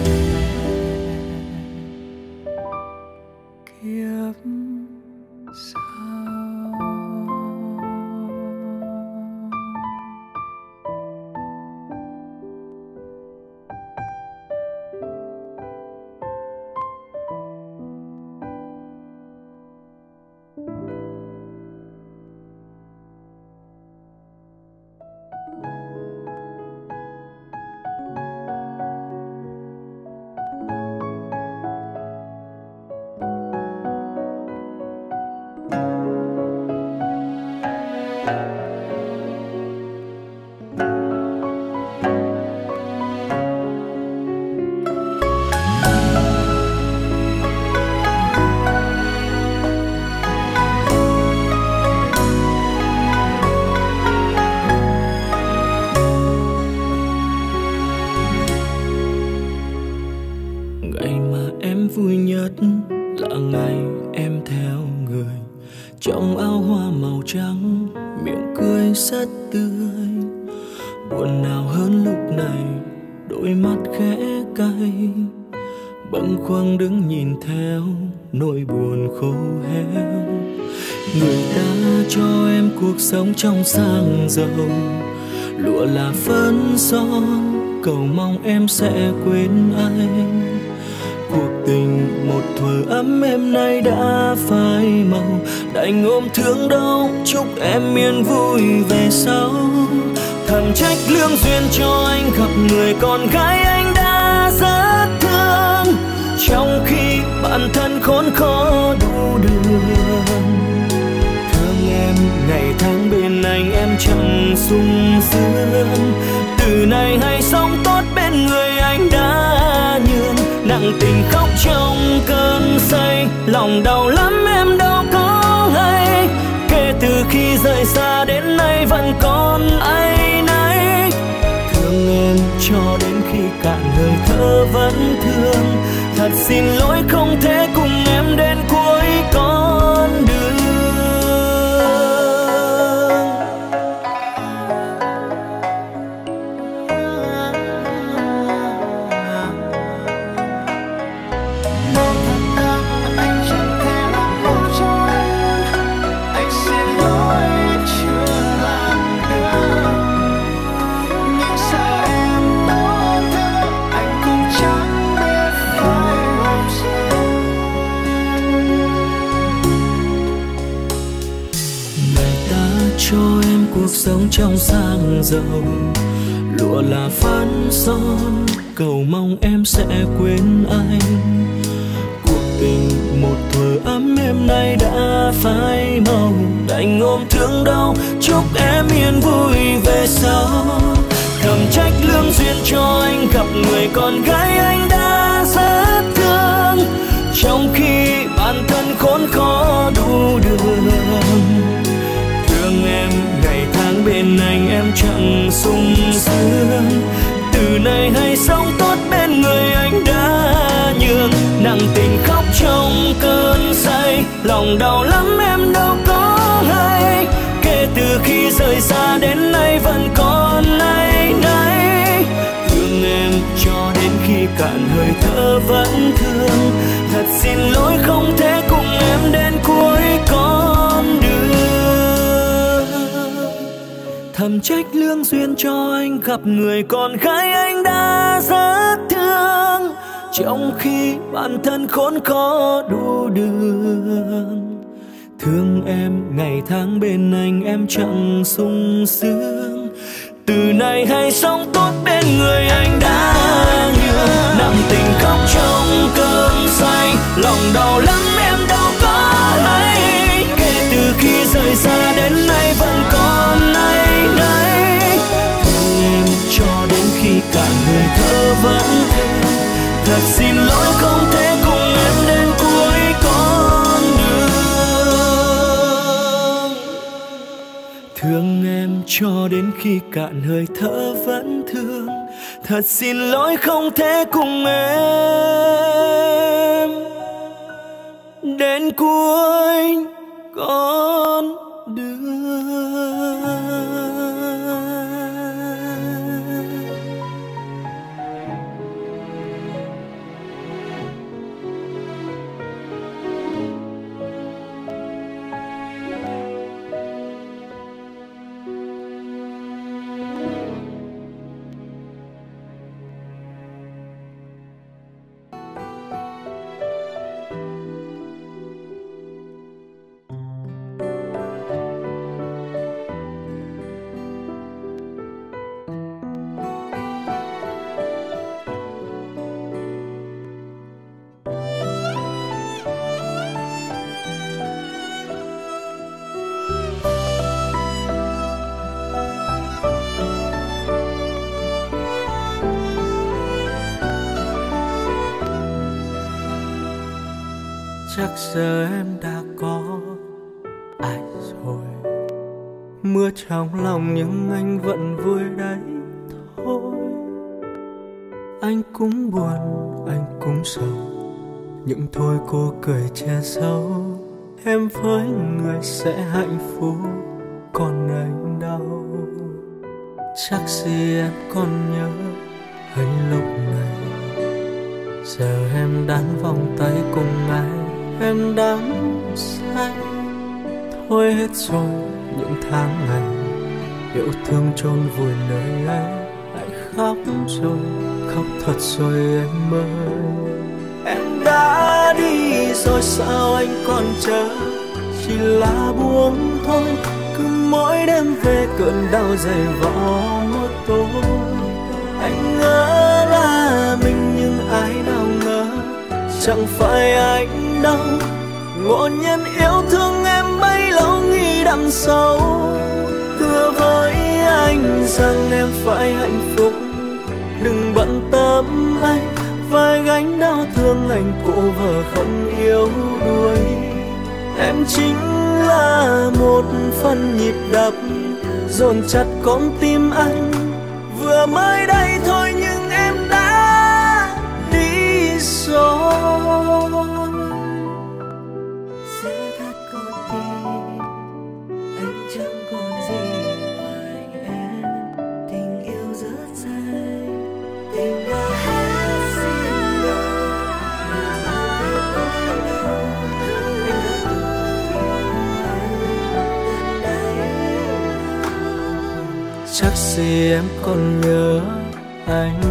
kiếp sau. em vui nhất là ngày em theo người trong áo hoa màu trắng, miệng cười rất tươi. Buồn nào hơn lúc này, đôi mắt khẽ cay, bâng khuâng đứng nhìn theo nỗi buồn khô héo. Người ta cho em cuộc sống trong sang giàu, lụa là phấn son, cầu mong em sẽ quên anh. Cuộc tình một thuở ấm êm nay đã phai màu, đành ôm thương đau chúc em yên vui về sau. Thầm trách lương duyên cho anh gặp người con gái anh đã rất thương, trong khi bản thân khốn khó đủ đường. Thương em ngày tháng bên anh em chẳng sung sướng, từ nay hãy sống tốt bên người anh đã nhường. Nặng tình khóc trong cơn say, lòng đau lắm em đâu có hay. Kể từ khi rời xa đến nay vẫn còn áy náy. Thương em cho đến khi cạn hơi thở vẫn thương. Thật xin lỗi không thể cùng em đến cuối con đường. Cuộc sống trong sang giàu, lụa là phấn son, cầu mong em sẽ quên anh. Cuộc tình một thuở ấm êm nay đã phai màu, đành ôm thương đau chúc em yên vui về sau. Thầm trách lương duyên cho anh gặp người con gái anh đã rất thương, trong khi bản thân khốn khó đủ đường. Thương em ngày tháng bên anh em chẳng sung sướng, từ nay hãy sống tốt bên người anh đã nhường. Nặng tình khóc trong cơn say, lòng đau lắm em đâu có hay. Kể từ khi rời xa đến nay vẫn còn áy náy. Thương em cho đến khi cạn hơi thở vẫn thương. Thật xin lỗi không thể cùng em đến cuối con đường. Thầm trách lương duyên cho anh gặp người con gái anh đã rất thương, trong khi bản thân khốn khó đủ đường. Thương em ngày tháng bên anh em chẳng sung sướng, từ nay hãy sống tốt bên người anh đã nhường. Nặng tình khóc trong cơn say, lòng đau lắm em đâu có hay. Kể từ khi rời xa đến nay vẫn còn áy náy. Thương em cho đến khi cạn hơi thở vẫn thương. Thật xin lỗi không thể cùng em đến cuối con đường. Thương em cho đến khi cạn hơi thở vẫn thương. Thật xin lỗi không thể cùng em đến cuối con đường. Chắc giờ em đã có ai rồi. Mưa trong lòng nhưng anh vẫn vui đấy thôi. Anh cũng buồn, anh cũng sầu, nhưng thôi cô cười che giấu. Em với người sẽ hạnh phúc, còn anh đau. Chắc gì em còn nhớ hay lúc này giờ em đan vòng tay cùng ai, em đắm say. Thôi hết rồi những tháng ngày yêu thương chôn vùi nơi ấy. Anh khóc rồi, khóc thật rồi em ơi. Em đã đi rồi sao anh còn chờ, chỉ là buông thôi. Cứ mỗi đêm về cơn đau dày vò một tối. Anh ngỡ là mình nhưng ai nào ngờ chẳng phải anh đâu. Ngộ nhân yêu thương em bấy lâu nghĩ đằng sau. Thưa với anh rằng em phải hạnh phúc, đừng bận tâm anh. Vai gánh đau thương anh cô vợ không yếu đuối. Em chính là một phần nhịp đập dồn chặt con tim anh. Vừa mới đây thôi nhưng em đã đi rồi. Sẽ thắt con tim, anh chẳng còn gì ngoài em. Tình yêu rất dài, tình đã hết xin lỗi. Chắc gì em còn nhớ anh,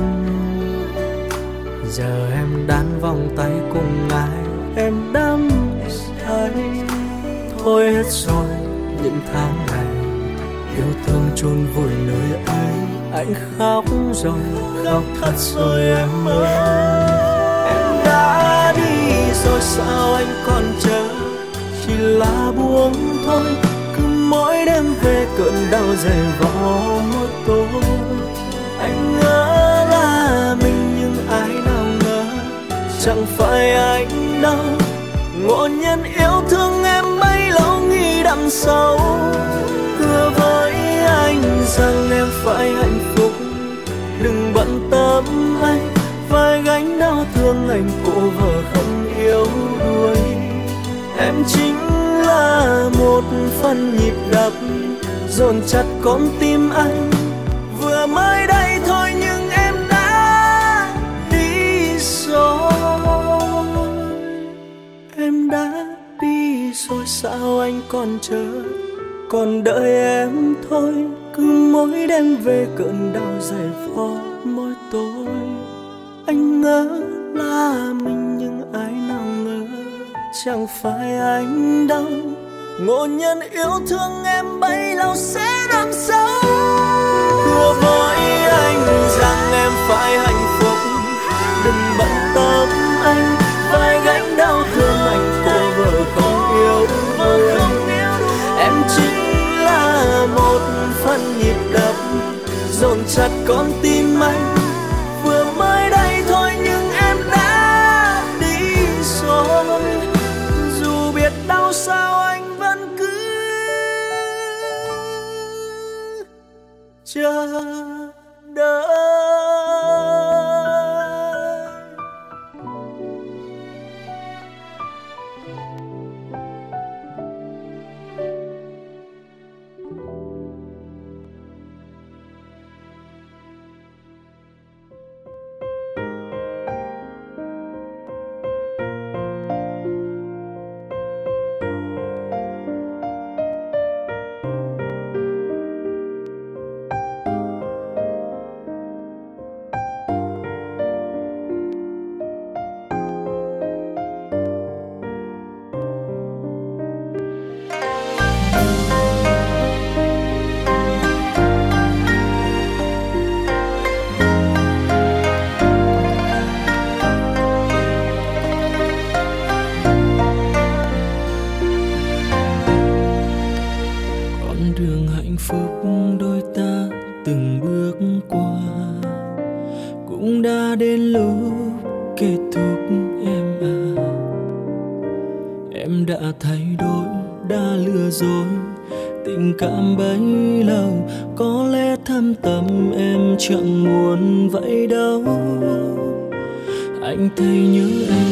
giờ em đan vòng tay cùng ai, em đắm say. Thôi hết rồi những tháng ngày yêu thương chôn vùi nơi ấy. Anh khóc rồi, khóc thật rồi em ơi. Em đã đi rồi sao anh còn chờ, chỉ là buông thôi. Cứ mỗi đêm về cơn đau dày vò một tối. Anh ngỡ là mình nhưng ai nào ngờ chẳng phải anh đâu. Ngộ nhân yêu thương em bấy lâu nghĩ đằng sau. Thưa với anh rằng em phải hạnh phúc, đừng bận tâm anh. Vai gánh đau thương anh cô vợ không yếu đuối. Em chính là một phần nhịp đập dồn chặt con tim anh. Vừa mới đây thôi nhưng em đã đi rồi. Em đã đi rồi sao anh còn chờ, còn đợi em thôi. Cứ mỗi đêm về cơn đau dày vò mỗi tối. Anh ngỡ là mình nhưng ai nào ngờ chẳng phải anh đâu. Ngộ nhân yêu thương em bấy lâu sẽ đắm sâu. Thưa với anh rằng em phải hạnh phúc, đừng bận tâm anh. Vai gánh đau thương anh cô vợ không yêu đuối. Em chính là một phần nhịp đập dồn chặt con tim anh. Vừa mới đây thôi nhưng em đã đi rồi. Dù biết đau sao anh vẫn cứ chờ đợi. Cảm bấy lâu có lẽ thâm tâm em chẳng muốn vậy đâu. Anh thấy nhớ em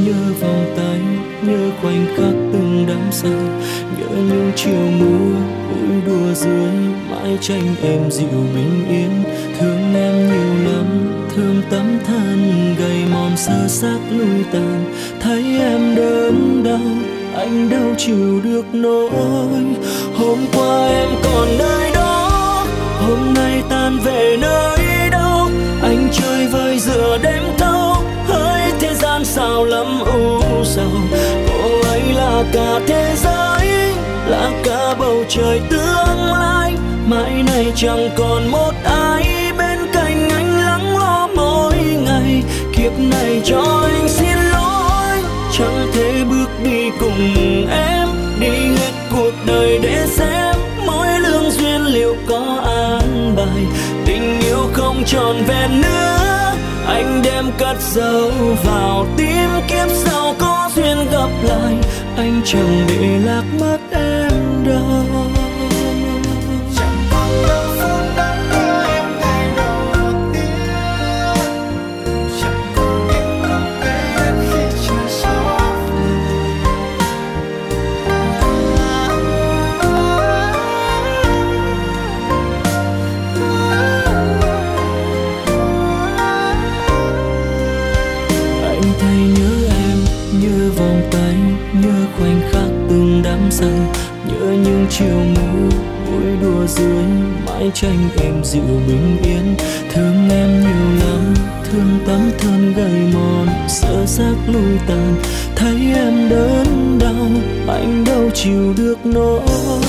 nhớ vòng tay, nhớ khoảnh khắc từng đắm say, nhớ những chiều mưa vui đùa dưới mái tranh em dịu bình yên. Thương em nhiều lắm, thương tấm thân gầy mòn sơ xác lui tàn, thấy em đớn đau anh đâu chịu được nỗi. Hôm qua em còn nơi đó, hôm nay tan về nơi đâu, anh chơi vơi giữa đêm thâu, hỡi thế gian sao lắm u sầu. Cô ấy là cả thế giới, là cả bầu trời tương lai, mãi này chẳng còn một ai bên cạnh anh lắng lo mỗi ngày. Kiếp này cho anh xin lỗi, chẳng thể bước đi cùng em, đi hết cuộc đời để xem mỗi lương duyên liệu có an bài. Tình yêu không tròn vẹn nữa, anh đem cất dấu vào tim, kiếp sau có duyên gặp lại, anh chẳng để lạc mất em đâu. Chẳng còn đâu phút đắm đuối em ngày đầu tiên, chẳng còn những lúc em khi trời gió về. Anh thấy nhớ em, nhớ vòng tay, nhớ khoảnh khắc từng đắm say, nhớ những chiều mưa vui đùa dưới mái tranh em dịu bình yên. Thương em nhiều lắm, thương tấm thân gầy mòn sơ xác lui tàn, thấy em đớn đau anh đâu chịu được nỗi.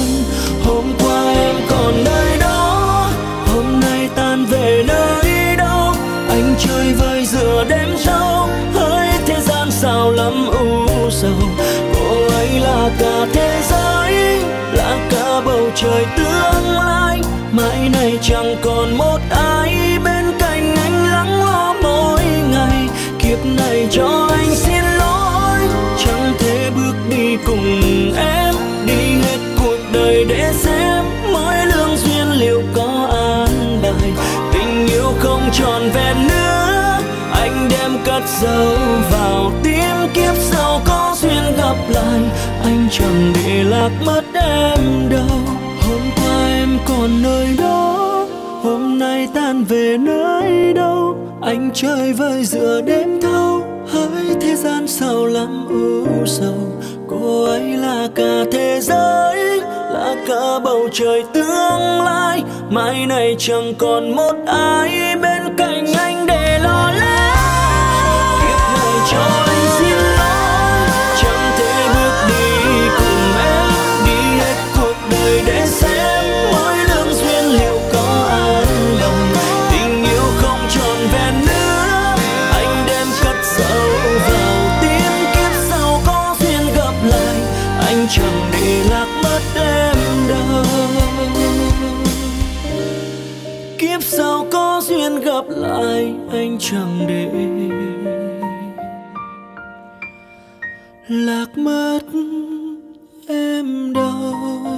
Hôm qua em còn nơi đó, hôm nay tan về nơi đâu, anh chơi vơi giữa đêm thâu, hỡi thế gian sao lắm u sầu. Cô ấy là cả thế giới, là cả bầu trời tương lai, mãi này chẳng còn một ai bên cạnh anh lắng lo mỗi ngày. Kiếp này cho anh xin lỗi, chẳng thể bước đi cùng em, đi hết cuộc đời để xem mỗi lương duyên liệu có an bài. Tình yêu không tròn vẹn nữa, anh đem cất dấu vào tim, kiếp sau có duyên gặp lại, anh chẳng để lạc mất em đâu. Hôm qua em còn nơi đó, hôm nay tan về nơi đâu, anh chơi vơi giữa đêm thâu, hỡi thế gian sao lắm u sầu. Cô ấy là cả thế giới, là cả bầu trời tương lai, mãi này chẳng còn một ai bên cạnh anh để lo lắng. Kiếp này cho anh xin lỗi, chẳng thể bước đi cùng em, đi hết cuộc đời để xem mỗi lương duyên liệu có an lòng. Tình yêu không tròn vẹn nữa, anh đem cất dấu vào tim, kiếp sau có duyên gặp lại, anh chẳng để lạc mất em đâu. Kiếp sau có duyên gặp lại, anh chẳng để lạc mất em đâu.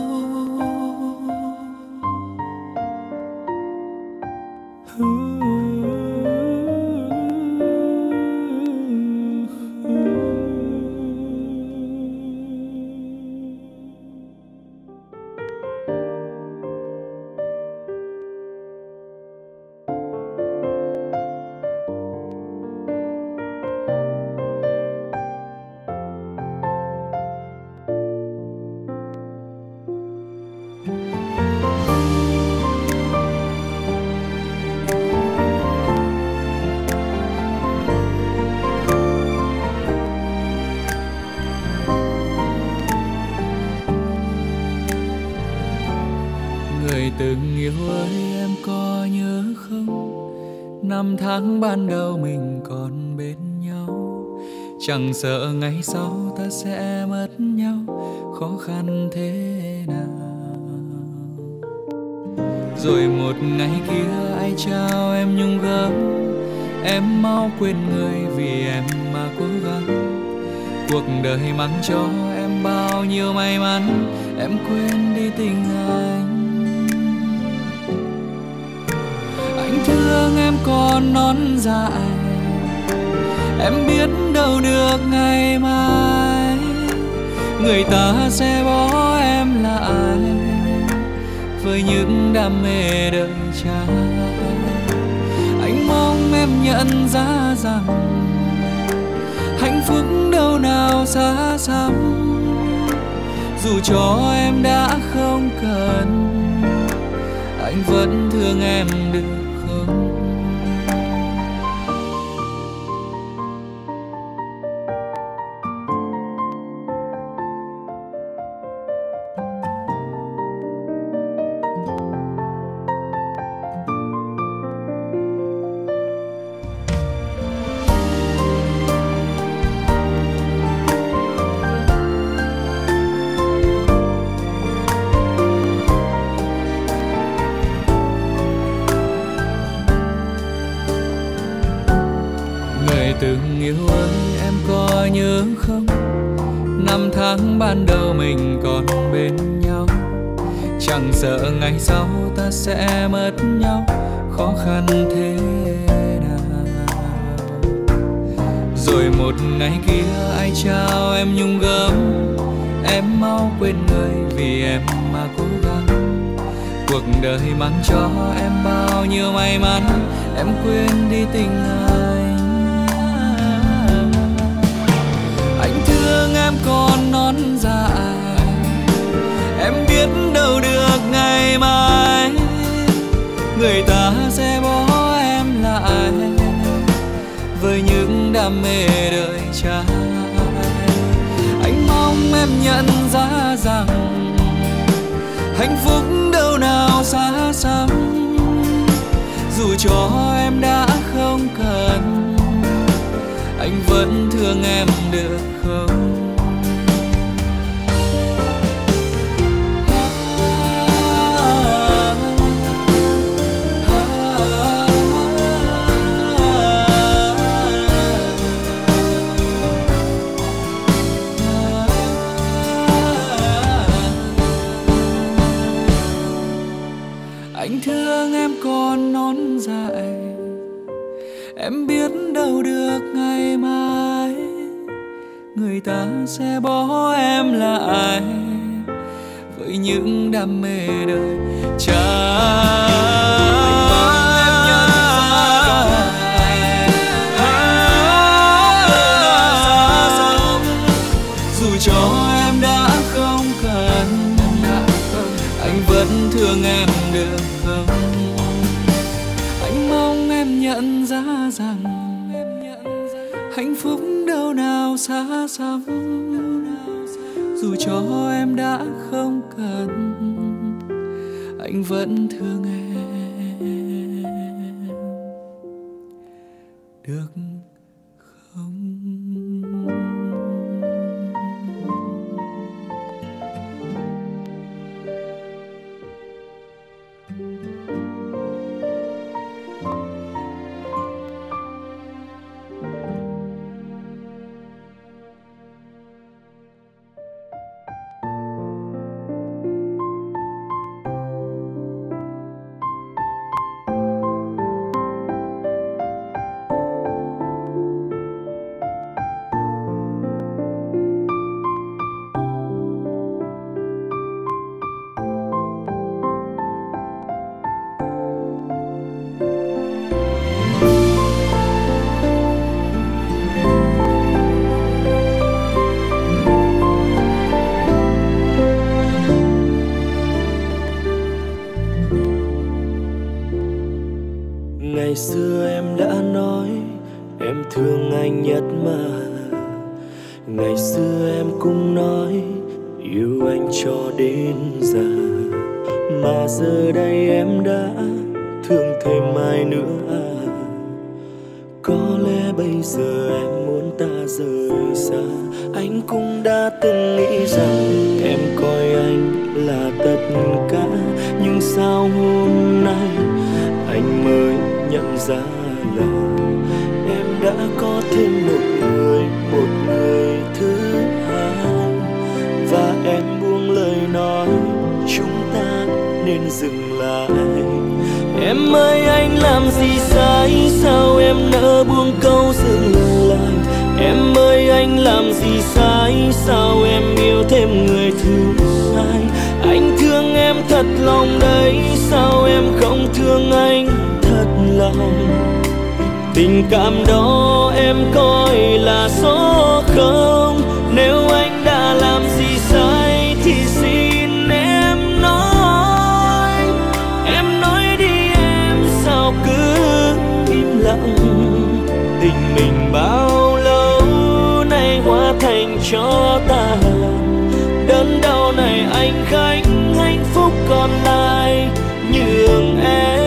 Người từng yêu ơi em có nhớ không, năm tháng ban đầu mình còn bên nhau, chẳng sợ ngày sau ta sẽ mất nhau, khó khăn thế nào. Rồi một ngày kia ai trao em nhung gấm, em mau quên người vì em mà cố gắng. Cuộc đời mang cho em bao nhiêu may mắn, em quên đi tình anh. Anh thương em còn non dại, Em biết đâu được ngày mai người ta sẽ bỏ em lại với những đam mê đời trai. Anh mong em nhận ra rằng hạnh phúc đâu nào xa xăm, dù cho em đã không cần, anh vẫn thương em được không? Từng yêu ơi em có nhớ không, năm tháng ban đầu mình còn bên nhau, chẳng sợ ngày sau ta sẽ mất nhau, khó khăn thế nào. Rồi một ngày kia ai trao em nhung gấm, em mau quên người vì em mà cố gắng. Cuộc đời mang cho em bao nhiêu may mắn, em quên đi tình anh. Anh thương em còn non dại, em biết đâu được ngày mai người ta sẽ bỏ em lại với những đam mê đời trai. Anh mong em nhận ra rằng hạnh phúc đâu nào xa xăm, dù cho em đã không cần, anh vẫn thương em được không? Anh thương em còn non dại, em biết đâu được ngày mai người ta sẽ bỏ em lại với những đam mê đời trai. Dù cho em đã không cần, anh vẫn thương em được không? Anh mong em nhận ra rằng hạnh phúc đâu nào xa xăm, dù cho em đã không cần, anh vẫn thương em được không? Ngày xưa em đã nói em thương anh nhất mà, ngày xưa em cũng nói yêu anh cho đến già, mà giờ đây em đã thương thêm ai nữa à? Có lẽ bây giờ em muốn ta rời xa, anh cũng đã từng nghĩ rằng em coi anh là tất cả, nhưng sao hôm nay anh mới nhận ra là em đã có thêm một người, một người thứ hai. Và em buông lời nói chúng ta nên dừng lại. Em ơi anh làm gì sai, sao em nỡ buông câu dừng lại? anh làm gì sai, sao em yêu thêm người thứ hai. Anh thương em thật lòng đấy, sao em không thương anh thật lòng. Tình cảm đó em coi là số không. Nếu anh đã làm gì sai thì xin em nói. Em nói đi em, sao cứ im lặng. Tình mình bao lâu nay hóa thành cho tàn. Đớn đau này anh gánh, hạnh phúc còn lại nhường em.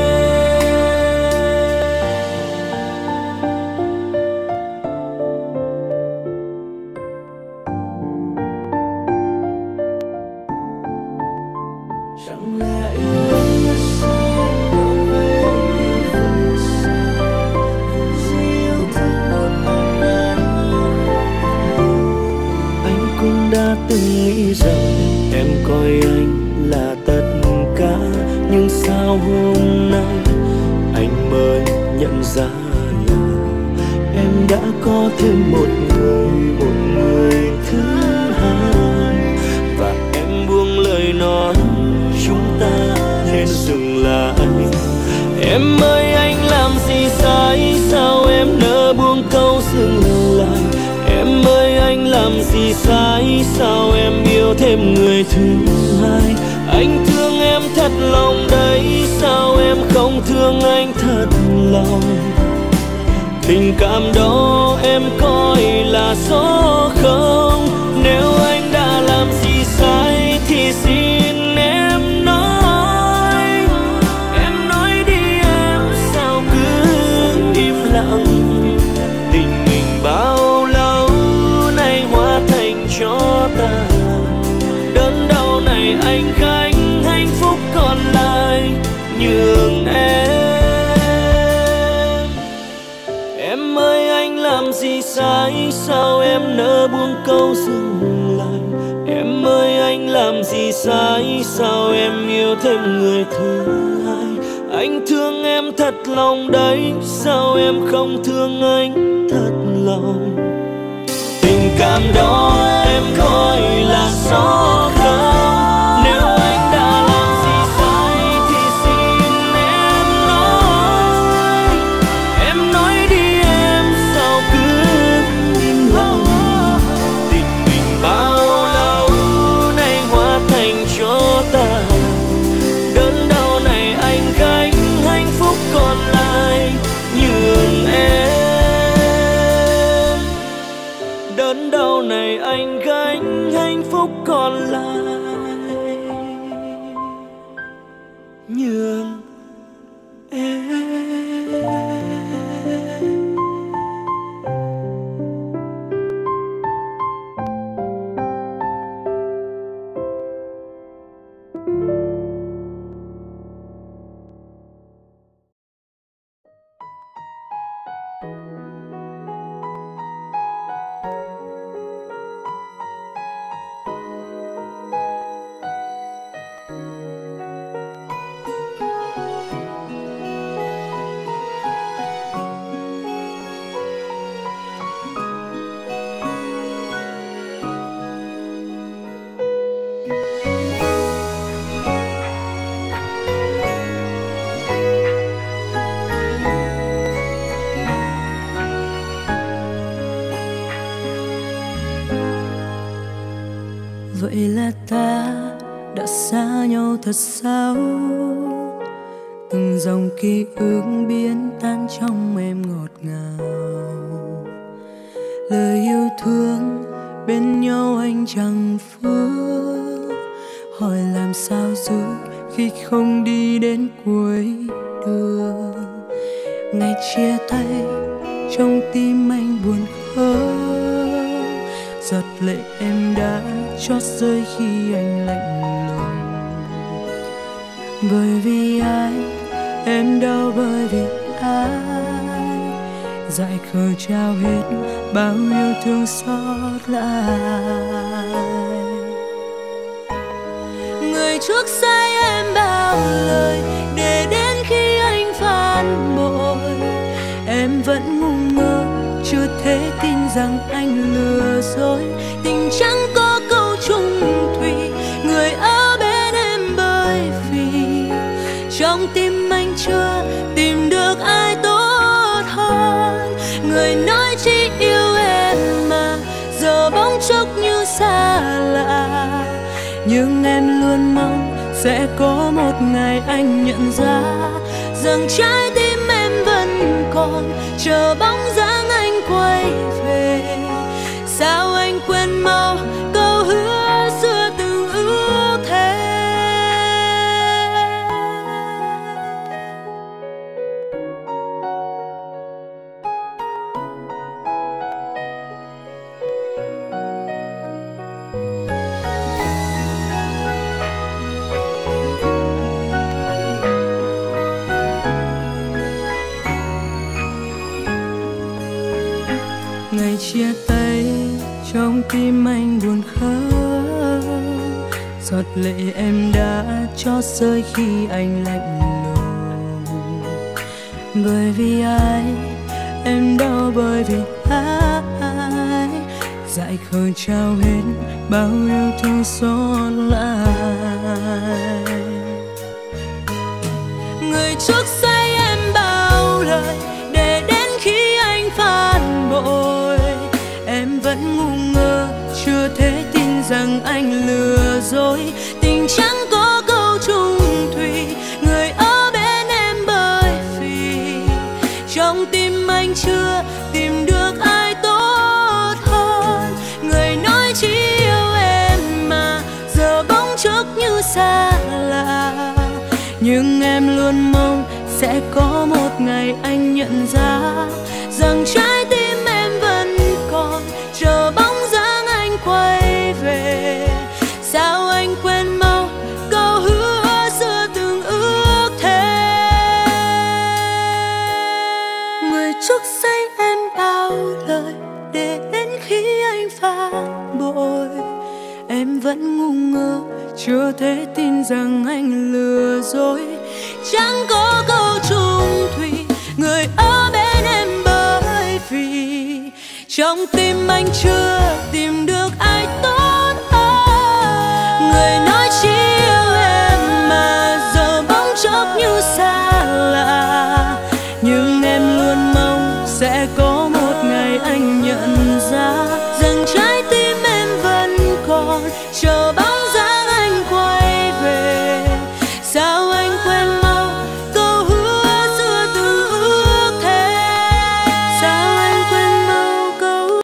Chẳng lẽ yêu anh là sao đâu về yêu sao chỉ yêu thương một người đàn ông. Anh cũng đã từng nghĩ rằng em coi anh là tất cả, nhưng sao hôm nay anh mới nhận ra là em đã có thêm một người, một người thứ hai. Và em buông lời nói chúng ta nên dừng lại. Em ơi anh làm gì sai, sao em nỡ buông câu dừng lại. Em ơi anh làm gì sai, sao em yêu thêm người thứ hai. Anh thương em thật lòng đấy, sao em không thương anh thật lòng. Tình cảm đó em coi là số không. Nếu anh đã làm gì sai thì xin em nói. Em nói đi em, sao cứ im lặng. Tình mình bao lâu nay hóa thành cho tàn. Đớn đau này anh gánh, hạnh phúc còn lại nhường em. Em ơi anh làm gì sai, sao em nỡ buông câu dừng lại. Em ơi anh làm gì sai, sao em yêu thêm người thứ hai. Anh thương em thật lòng đấy, sao em không thương anh thật lòng. Tình cảm đó em coi là số không. Nếu anh đã làm gì sai thì xin em nói. Em nói đi em, sao cứ im lặng. Tình mình bao lâu nay hóa thành cho tàn. Đớn đau này anh gánh, hạnh phúc còn lại nhường em. Đớn đau này anh gánh, hạnh phúc còn lại nhường em. Vậy là ta đã xa nhau thật sao? Từng dòng ký ức biến tan trong em ngọt ngào. Lời yêu thương bên nhau anh chẳng phước. Hỏi làm sao giữ khi không đi đến cuối đường. Ngày chia tay trong tim anh buồn khơi. Giọt lệ em đã chót rơi khi anh lạnh lùng. Bởi vì ai em đau, bởi vì ai dại khờ trao hết bao yêu thương xót lại. Người trước sai em bao lời để đến khi anh phản bội. Em vẫn ngu ngơ chưa thể tin rằng anh lừa dối, tình chẳng có câu chung thủy, người ở bên em bởi vì trong tim anh chưa tìm được ai tốt hơn. Người nói chỉ yêu em mà giờ bỗng chốc như xa lạ, nhưng em luôn mong sẽ có một ngày anh nhận ra rằng trái tim em vẫn còn chờ bóng dáng anh quay về. Sao anh quên mau câu hứa xưa từng ước thề. Ngày chia tay trong tim anh buồn khóc, giọt lệ em đã cho rơi khi anh lạnh lùng. Bởi vì ai em đau, bởi vì ai dại khờ trao hết bao yêu thương xót lại. Người trước say em bao lời để đến khi anh phản bội, em vẫn ngu ngơ chưa thể tin rằng anh lừa dối. Tình chẳng có câu chung thủy, người ở bên em bởi vì trong tim anh chưa tìm được ai tốt hơn. Người nói chỉ yêu em mà giờ bỗng chốc như xa lạ, nhưng em luôn mong sẽ có một ngày anh nhận ra rằng trái tim em vẫn còn chờ bóng dáng anh quay về. Sao anh quên mau câu hứa xưa từng ước thề. Người trước say em bao lời để đến khi anh phản bội, em vẫn ngu ngơ chưa thể tin rằng anh lừa dối. Chẳng có câu chung thủy, người ở bên em bởi vì trong tim anh chưa tìm được ai tốt hơn. Người nói chỉ yêu em mà giờ bỗng chốc như xa lạ, nhưng em luôn mong sẽ có một ngày anh nhận ra rằng trái tim em vẫn còn chờ.